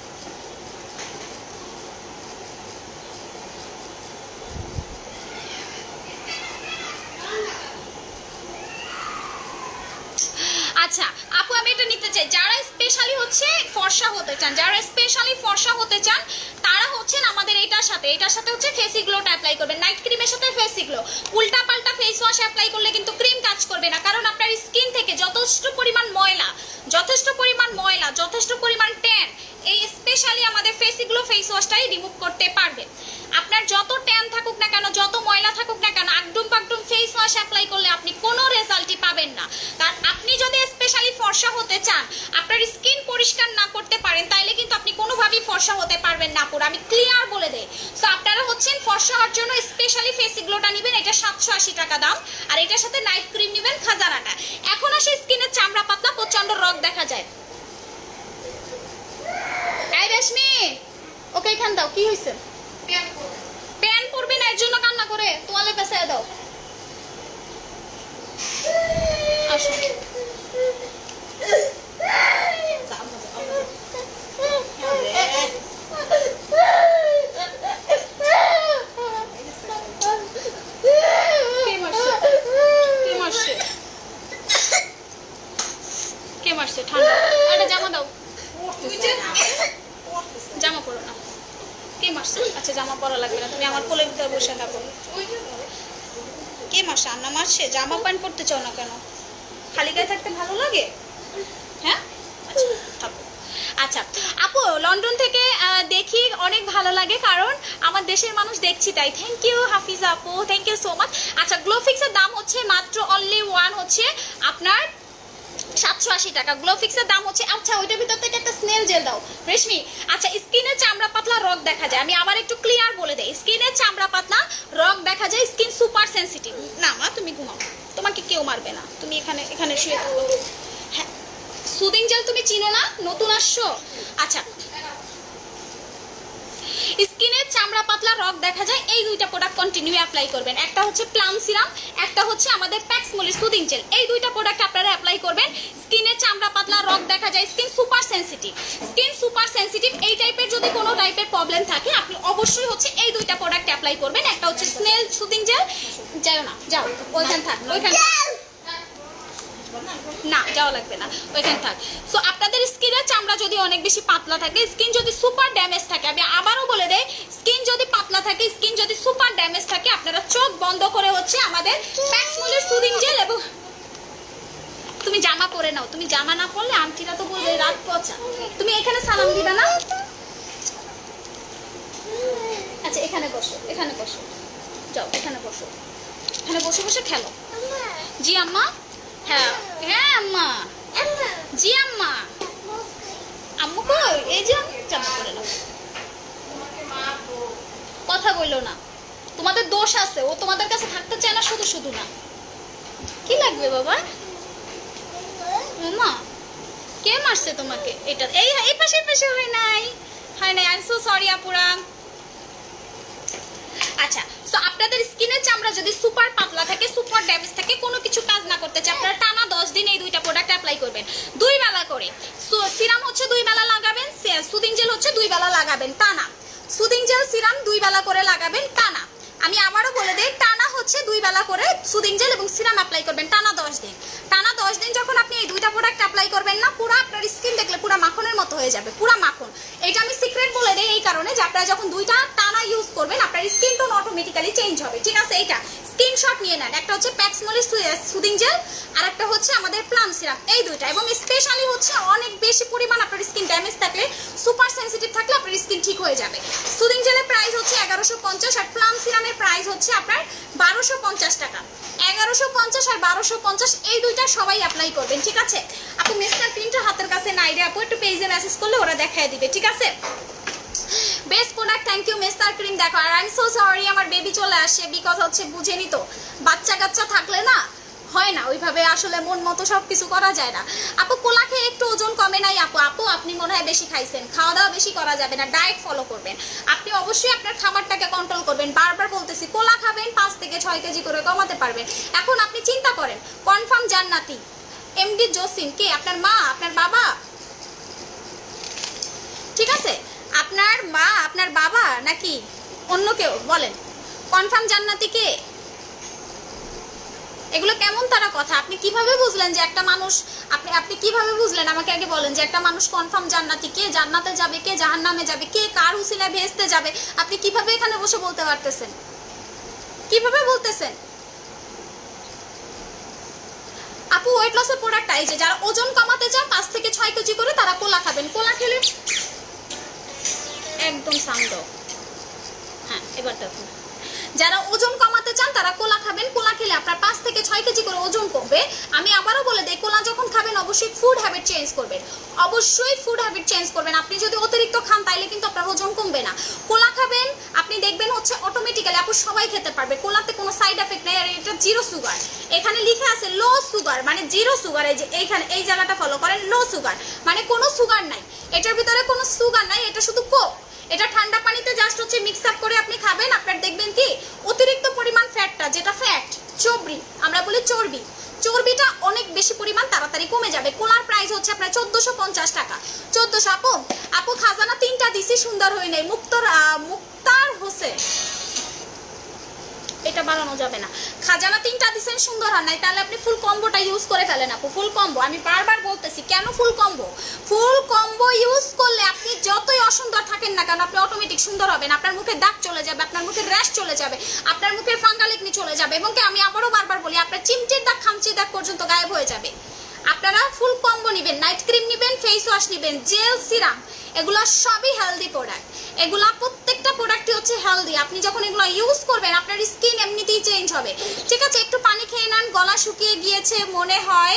আচ্ছা আপু আমি এটা নিতে চাই, যারা স্পেশালি হচ্ছে ফর্সা হতে চান, যারা স্পেশালি ফর্সা হতে চান তারা হচ্ছেন আমাদের এটার সাথে, এটার সাথে হচ্ছে ফেসি গ্লোটা অ্যাপ্লাই করবেন, নাইট ক্রিমের সাথে ফেসি গ্লো। উল্টা পাল্টা ফেস ওয়াশ অ্যাপ্লাই করলে কিন্তু ক্রিম কাজ করবে না, কারণ আপনার স্কিন থেকে যথেষ্ট পরিমাণ ময়লা, যথেষ্ট পরিমাণ ময়লা, যথেষ্ট পরিমাণ ট্যান এই স্পেশালি আমাদের ফেসি গ্লো ফেস ওয়াশটাই রিমুভ করতে পারবে। আপনার যত ট্যান থাকুক না কেন, যত ময়লা থাকুক না কেন, একদম পাকদম ফেস ওয়াশ অ্যাপ্লাই করলে আপনি কোনো রেজাল্টই পাবেন না। কারণ আপনি যদি স্পেশালি ফর্সা হতে চান, আপনার স্কিন পরিষ্কার না করতে পারেন, তাইলে কিন্তু আপনি কোনোভাবেই ফর্সা হতে পারবেন না পুরো, আমি ক্লিয়ার বলে দেই। সো আপনারা হচ্ছেন ফর্সা হওয়ার জন্য স্পেশালি ফেসি গ্লোটা নেবেন, এটা সাতশো আশি টাকা দাম, আর এটার সাথে নাইট ক্রিম নেবেন খাজানাটা। এখন আসে স্কিনের চামড়া পাতলা, প্রচন্ড রগ দেখা যায়। এই রেশমি ওকে এখান দাও, কি হয়েছে? প্যান পরবে না এর জন্য কান্না করে, তোয়ালে পেছায় দাও। আসো কে মারছে? ঠান্ডা একটা জামা দাও, জামা পরো না। কে মারছে? আচ্ছা জামা পরা লাগবে না, তুমি আমার কোলের ভিতরে বসে থাকো। কে মারছে? আন্না মারছে? জামা প্যান্ট পরতে চাও না কেন? খালি গায়ে থাকতে ভালো লাগে? হ্যাঁ আচ্ছা থাকো। আচ্ছা আপু লন্ডন থেকে দেখি অনেক ভালো লাগে, কারণ আমার দেশের মানুষ দেখছি তাই। থ্যাংক ইউ হাফিজা আপু, থ্যাংক ইউ সো মাচ। আচ্ছা গ্লোফিক্সের দাম হচ্ছে মাত্র অনলি ওয়ান হচ্ছে আপনার সাতশো আশি টাকা। গ্লোফিক্সের দাম হচ্ছে, আচ্ছা ওইটার ভিতর থেকে একটা স্নেল জেল দাও রেশমি। আচ্ছা স্কিনের চামড়া পাতলা রগ দেখা যায়, আমি আবার একটু ক্লিয়ার বলে দেই, স্কিনের চামড়া পাতলা রগ দেখা যায়, স্কিন সুপার সেনসিটিভ। না মা তুমি ঘুমাও, তোমাকে কেউ মারবে না, তুমি এখানে এখানে শুয়ে থাকো। হ্যাঁ সুদিং জেল তুমি চিনো না, নতুন আসছো? আচ্ছা স্কিনের চামড়া পাতলা রগ দেখা যায়, এই দুইটা প্রোডাক্ট কন্টিনিউ অ্যাপ্লাই করবেন। একটা হচ্ছে প্লাম সিরাম, একটা হচ্ছে আমাদের প্যাক্সমোলি সুদিং জেল, এই দুইটা প্রোডাক্ট আপনারা অ্যাপ্লাই করবেন। স্কিনের চামড়া পাতলা রগ দেখা যায়, skin super sensitive, skin super sensitive এই টাইপের যদি কোনো টাইপের প্রবলেম থাকে আপনি অবশ্যই হচ্ছে এই দুইটা প্রোডাক্ট অ্যাপ্লাই করবেন। একটা হচ্ছে স্নেল সুদিং জেল, যাও না যাও ওইখানে থাক, ওইখানে না যাওয়া লাগবে না, ওইখানে থাক। সো আপনাদের স্কিনের চামড়া যদি অনেক বেশি পাতলা থাকে, স্কিন যদি সুপার ড্যামেজ থাকে, আমি আবারও বলে দেই স্কিন যদি পাতলা থাকে, স্কিন যদি সুপার ড্যামেজ থাকে, আপনারা চোখ বন্ধ করে হচ্ছে আমাদের প্যাক্সমোলির সুদিং জেল এবং তুমি জামা পরে নাও, তুমি জামা না পরলে আন্টিরা তো বলবে রাত পচা। তুমি এখানে সালাম দিবে না? আচ্ছা এখানে বসো, এখানে বসো, যাও এখানে বসো, এখানে বসে বসে খেলো। জি আম্মা। হ্যাঁ হ্যাঁ আম্মা। জি আম্মা। আম্মু কই? এই যে জামা পরে নাও, কথা বললো না, তোমাদের দোষ আছে, ও তোমাদের কাছে থাকতে চায় না শুধু শুধু না। কি লাগবে বাবা? মামা কে মারছে তোমাকে? এটা এই এই পাশে পাশে হয় নাই, হয় নাই, আই এম সো সরি আপুরা। আচ্ছা সো আপনাদের স্কিনের চামড়া যদি সুপার পাতলা থাকে, সুপার ড্যামেজ থাকে, কোনো কিছু কাজ না করতে চায়, আপনারা টানা দশ দিন এই দুইটা প্রোডাক্ট অ্যাপ্লাই করবেন দুই বেলা করে। সিরাম হচ্ছে দুই বেলা লাগাবেন, সুদিং জেল হচ্ছে দুই বেলা লাগাবেন টানা। সুদিং জেল সিরাম দুই বেলা করে লাগাবেন টানা। আমি আবারও বলে দিই, টানা হচ্ছে দুই বেলা করে সুদিং জেল এবং সিরাম অ্যাপ্লাই করবেন টানা দশ দিন। টানা দশ দিন যখন আপনি এই দুইটা প্রোডাক্ট অ্যাপ্লাই করবেন না, পুরো আপনার স্কিন দেখলে পুরো মাখনের মতো হয়ে যাবে, পুরো মাখন। এটা আমি সিক্রেট বলে দিই এই কারণে যে আপনারা যখন দুইটা টানা ইউজ করবেন আপনার স্কিন টোন অটোমেটিক্যালি চেঞ্জ হবে, ঠিক আছে? এইটা স্ক্রিনশট নিয়ে নেন। একটা হচ্ছে প্যাক্সমলি সুদিং জেল আর একটা হচ্ছে আমাদের প্লাম সিরাম, এই দুইটা। এবং স্পেশালি হচ্ছে অনেক বেশি পরিমাণ আপনার স্কিন ড্যামেজ থাকলে, সুপার সেন্সিটিভ থাকলে আপনার স্কিন ঠিক হয়ে যাবে। সুদিং জেলের প্রাইস হচ্ছে এগারোশো পঞ্চাশ আর প্লাম সিরামের প্রাইস হচ্ছে আপনার বারোশো পঞ্চাশ টাকা। এগারোশো পঞ্চাশ আর বারোশো পঞ্চাশ এই দুইটা সবাই অ্যাপ্লাই করবেন, ঠিক আছে? আপু মিস্টার ক্রিমটা হাতের কাছে নাই রে আপু, একটু পেজে মেসেজ করলে ওরা দেখায় দিবে, ঠিক আছে? Best product, thank you mister cream. দেখো আর আই এম সো সরি আমার বেবি চলে আসে, বিকজ হচ্ছে বুঝেনি তো বাচ্চা কাচ্চা থাকলে না হয় না ওইভাবে, আসলে মন মতো সব কিছু করা যায় না। আপু কোলা খেয়ে একটু ওজন কমে নাই আপু? আপু আপনি মনে হয় বেশি খাইছেন, খাওয়া দাওয়া বেশি করা যাবে না, ডায়েট ফলো করবেন। আপনি অবশ্যই আপনার খাবারটাকে কন্ট্রোল করবেন। বারবার বলতেছি কোলা খাবেন, পাঁচ থেকে ছয় কেজি করে কমাতে পারবেন। এখন আপনি চিন্তা করেন, কনফার্ম জান্নাতি এমডি জসিম কে? আপনার মা, আপনার বাবা, ঠিক আছে? আপনার মা, আপনার বাবা নাকি অন্য কেউ? বলেন কনফার্ম জান্নাতি কে? এগুলো কেমন তারা কথা? আপনি কিভাবে বুঝলেন যে একটা মানুষ, আপনি আপনি কিভাবে বুঝলেন আমাকে আগে বলেন যে একটা মানুষ কনফার্ম জান্নাতি? কে জান্নাতে যাবে, কে জাহান্নামে যাবে, কে কার উসিলায় ভেস্তে যাবে, আপনি কিভাবে এখানে বসে বলতে পারতেছেন? কিভাবে বলতেছেন? আপু ওয়েট লসের প্রোডাক্ট এই যে যারা ওজন কমাতে চান পাঁচ থেকে ছয় কেজি করে তারা কোলা খাবেন। কোলা খেলে একদম সাউন্ড, হ্যাঁ এবার দেখুন, যারা ওজন কমাতে চান তারা কোলা খাবেন। কোলা খেলে আপনার পাঁচ থেকে ছয় কেজি করে ওজন কমবে। আমি আবারও বলে দিই, কোলা যখন খাবেন অবশ্যই ফুড হ্যাবিট চেঞ্জ করবেন, অবশ্যই ফুড হ্যাবিট চেঞ্জ করবেন। আপনি যদি অতিরিক্ত খান তাইলে কিন্তু আপনার ওজন কমবে না। কোলা খাবেন আপনি দেখবেন হচ্ছে অটোমেটিক্যালি আপু সবাই খেতে পারবে, কোলাতে কোনো সাইড এফেক্ট নেই। আর এটা জিরো সুগার, এখানে লিখে আছে লো সুগার, মানে জিরো সুগার। এই যে এইখানে এই জায়গাটা ফলো করেন, লো সুগার মানে কোনো সুগার নাই, এটার ভিতরে কোনো সুগার নাই, এটা শুধু কোক। এটা ঠান্ডা পানিতে জাস্ট হচ্ছে মিক্স আপ করে আপনি খাবেন। আপনার দেখবেন কি অতিরিক্ত পরিমাণ ফ্যাটটা, যেটা ফ্যাট চর্বি আমরা বলি চর্বি, চর্বিটা অনেক বেশি পরিমাণ তাড়াতাড়ি কমে যাবে। কোলার প্রাইস হচ্ছে আপনার চোদ্দশো পঞ্চাশ টাকা। চোদ্দশো আপু আপু খাজানা তিনটা দিছি সুন্দর হয়ে নেই। মুক্তর মুক্তার হোসেন, এটা বাড়ানো যাবে না। খাজানা তিনটা দিছেন সুন্দর হয় নাই, তাহলে আপনি ফুল কম্বোটা ইউজ করে ফেলেন আপু। ফুল কম্বো আমি বারবার বলতেছি, কেন full combo? Full combo use করলে আপনি যতই অসুন্দর থাকেন না কেন আপনি অটোমেটিক সুন্দর হবেন। আপনার মুখে দাগ চলে যাবে, আপনার মুখের র্যাশ চলে যাবে, আপনার মুখের ফাঙ্গাল একনি চলে যাবে, এবং কি আমি আবারও বারবার বলি আপনার চিমটির দাগ, খামচির দাগ পর্যন্ত গায়েব হয়ে যাবে। আপনারা ফুল কম্বো নেবেন, নাইট ক্রিম নেবেন, ফেস ওয়াশ নেবেন, জেল, সিরাম, এগুলো সবই হেলদি প্রোডাক্ট। এগুলা প্রত্যেকটা প্রোডাক্টই হচ্ছে হেলদি। আপনি যখন এগুলো ইউজ করবেন আপনার স্কিন এমনিতেই চেঞ্জ হবে, ঠিক আছে? একটু পানি খেয়ে নেন, গলা শুকিয়ে গিয়েছে মনে হয়,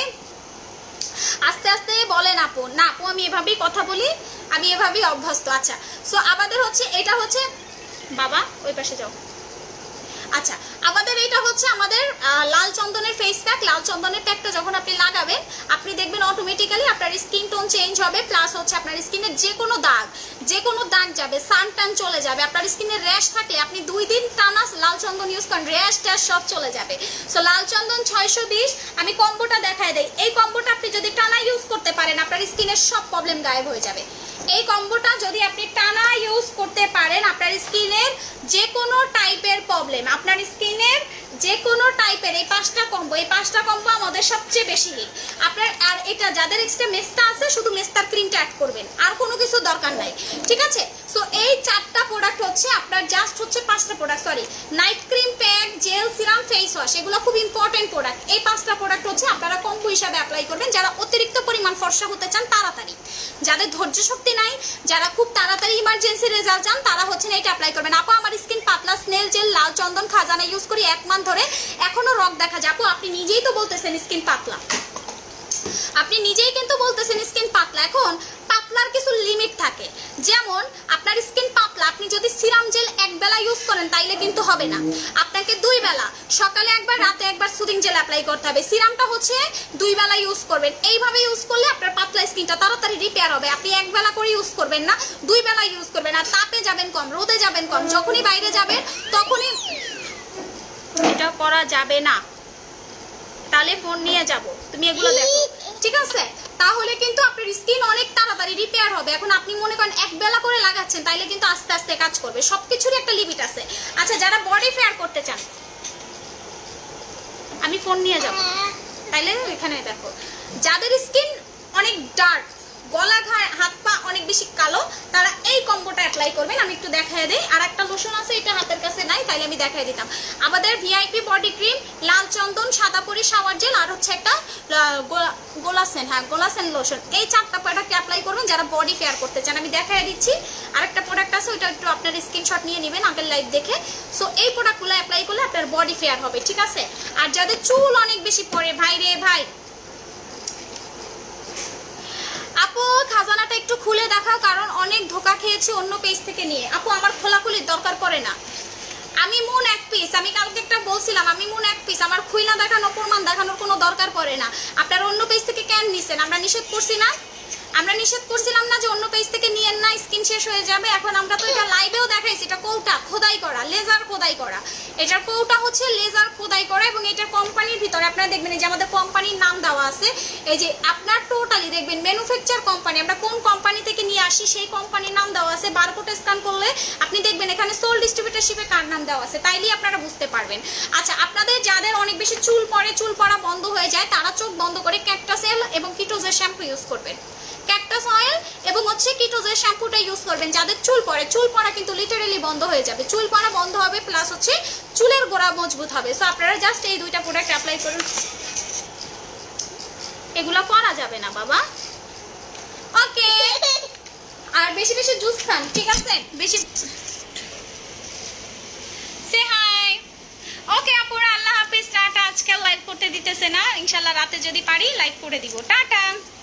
আস্তে আস্তে বলেন আপু। না আপু আমি এভাবেই কথা বলি, আমি এভাবেই অভ্যস্ত। আচ্ছা সো আমাদের হচ্ছে এটা হচ্ছে, বাবা ওই পাশে যাও। আচ্ছা আমাদের এটা হচ্ছে আমাদের লাল চন্দনের ফেস প্যাক। লাল চন্দনের প্যাকটা যখন আপনি লাগাবেন আপনি দেখবেন অটোমেটিক্যালি আপনার স্কিন টোন চেঞ্জ হবে, প্লাস হচ্ছে আপনার স্কিনের যে কোনো দাগ, যে কোনো দাগ যাবে, সান টান চলে যাবে। আপনার স্কিনের র্যাশ থাকলে আপনি দুই দিন টানা লাল চন্দন ইউজ করেন, র্যাশ ট্যাশ সব চলে যাবে। সো লাল চন্দন ছয়শো বিশ। আমি কম্বোটা দেখায় দেই, এই কম্বোটা আপনি যদি টানা ইউজ করতে পারেন আপনার স্কিনের সব প্রবলেম গায়েব হয়ে যাবে। এই কম্বোটা যদি আপনি টানা ইউজ করতে পারেন আপনার স্কিনের যে কোনো টাইপের প্রবলেম, আপনার স্কিনের যে কোনো টাইপের, এই পাঁচটা কম্বো, এই পাঁচটা কম্বো আমাদের সবচেয়ে বেশি হিট আপনার। আর এটা যাদের এক্সট্রা মেস্তা আছে শুধু মেস্তার ক্রিমটা অ্যাড করবেন, আর কোনো কিছু দরকার নাই, ঠিক আছে? সো এই চারটা প্রোডাক্ট হচ্ছে আপনার, জাস্ট হচ্ছে পাঁচটা product, sorry night cream, pack, gel, serum, face wash, এগুলো খুব ইম্পর্টেন্ট প্রোডাক্ট। এই পাঁচটা প্রোডাক্ট হচ্ছে আপনারা কম্বো হিসাবে অ্যাপ্লাই করবেন যারা অতিরিক্ত পরিমাণ ফর্সা হতে চান তাড়াতাড়ি, যাদের ধৈর্য শক্তি নাই, যারা খুব তাড়াতাড়ি ইমার্জেন্সি রেজাল্ট চান তারা হচ্ছে না এটা অ্যাপ্লাই করবেন। আপু আমার স্কিন পাতলা, স্নেল জেল, লাল চন্দন, খাজানা ইউজ করি এক মাস ধরে, এখনো রক দেখা যায়। আপু আপনি নিজেই তো বলতেছেন স্কিন পাতলা, আপনি নিজেই কিন্তু বলতেছেন স্কিন পাতলা। এখন পাতলার কিছু লিমিট থাকে, যেমন আপনার স্কিন পাতলা, আপনি যদি সিরাম জেল এক বেলা ইউজ করেন তাইলে কিন্তু হবে না, আপনাকে দুই বেলা, সকালে একবার রাতে একবার সুদিং জেল অ্যাপ্লাই করতে হবে। সিরামটা হচ্ছে দুই বেলা ইউজ করবেন, এইভাবে ইউজ করলে আপনার পাতলা স্কিনটা তাড়াতাড়ি রিপেয়ার হবে। আপনি এক বেলা করে ইউজ করবেন না, দুই বেলা ইউজ করবেন। আর তাপে যাবেন কম, রোদে যাবেন কম, যখনই বাইরে যাবেন তখনই এটা পরা যাবে না, তাহলে ফোন নিয়ে যাব। তুমি এগুলো দেখো, ঠিক আছে? তাহলে কিন্তু আপনার স্কিন অনেক তাড়াতাড়ি রিপেয়ার হবে। এখন আপনি মনে করেন এক বেলা করে লাগাচ্ছেন, তাইলে কিন্তু আস্তে আস্তে কাজ করবে। সবকিছুরই একটা লিমিট আছে। আচ্ছা, যারা বডি ফেয়ার করতে চান, আমি ফোন নিয়ে যাব, তাইলে এখানে দেখো। যাদের স্কিন অনেক ডার্ক, গলা ঘাড় হাত পা অনেক বেশি কালো, তারা এই কম্বোটা অ্যাপ্লাই করবেন। আমি একটু দেখায় দিই। আর একটা লোশন আছে, এটা হাতের কাছে নাই, তাইলে আমি দেখায় দিতাম। আমাদের ভিআইপি বডি ক্রিম, লাল চন্দন, সাদা পরি শাওয়ার জেল, আর হচ্ছে একটা গোলাসেন, হ্যাঁ গোলাসেন লোশন। এই চারটা প্রোডাক্ট অ্যাপ্লাই করবেন যারা বডি ফেয়ার করতে চান। আমি দেখায় দিচ্ছি। আরেকটা প্রোডাক্ট আছে, ওইটা একটু আপনার স্ক্রিনশট নিয়ে নেবেন আগের লাইভ দেখে। সো এই প্রোডাক্টগুলো অ্যাপ্লাই করলে আপনার বডি ফেয়ার হবে, ঠিক আছে? আর যাদের চুল অনেক বেশি পড়ে, ভাই রে ভাই, আপু খাজানাটা একটু খুলে দেখাও, কারণ অনেক ধোকা খেয়েছি অন্য পেজ থেকে নিয়ে। আপু আমার খোলাখুলির দরকার পড়ে না। আমি মুন এক পিস, আমি কালকে একটা বলছিলাম, আমি মুন এক পিস, আমার খুইলা দেখানো প্রমাণ দেখানোর কোনো দরকার পড়ে না। আপনারা অন্য পেজ থেকে কেন নিছেন? আমরা নিষেধ করছি না? আমরা নিষেধ করছিলাম না যে অন্য পেজ থেকে নিয়েন না, স্কিন শেষ হয়ে যাবে। এখন আমরা তো এটা লাইভেও দেখাইছি, এটা কৌটা খোদাই করা, লেজার খোদাই করা। এটার কৌটা হচ্ছে লেজার খোদাই করা, এবং এটা কোম্পানির ভিতরে আপনারা দেখবেন এই যে আমাদের কোম্পানির নাম দেওয়া আছে। এই যে আপনার টোটালি দেখবেন ম্যানুফ্যাকচার কোম্পানি, আমরা কোন কোম্পানি থেকে নিয়ে আসি সেই কোম্পানির নাম দেওয়া আছে। বারকোড স্ক্যান করলে আপনি দেখবেন এখানে সোল ডিস্ট্রিবিউটরশিপে কার নাম দেওয়া আছে, তাইলেই আপনারা বুঝতে পারবেন। আচ্ছা, আপনাদের যাদের অনেক বেশি চুল পড়ে, চুল পড়া বন্ধ হয়ে যায়, তারা চোখ বন্ধ করে ক্যাকটাস অয়েল এবং কিটোজের শ্যাম্পু ইউজ করবেন। ক্যাকটাস অয়েল এবং হচ্ছে কিটোজের শ্যাম্পুটা ইউজ করবেন। যাদের চুল পড়ে, চুল পড়া কিন্তু লিটারেলি বন্ধ হয়ে যাবে। চুল পড়া বন্ধ হবে, প্লাস হচ্ছে চুলের গোড়া মজবুত হবে। সো আপনারা জাস্ট এই দুইটা প্রোডাক্ট অ্যাপ্লাই করুন। এগুলো পরা যাবে না বাবা, ওকে? আর বেশি বেশি জুস খান, ঠিক আছে? বেশি সে হাই। ওকে আপুরা, আল্লাহ হাফিজ, টাটা। আজকাল লাইভ করতে দিতেছে না, ইনশাল্লাহ রাতে যদি পারি লাইভ করে দিব। টাটা।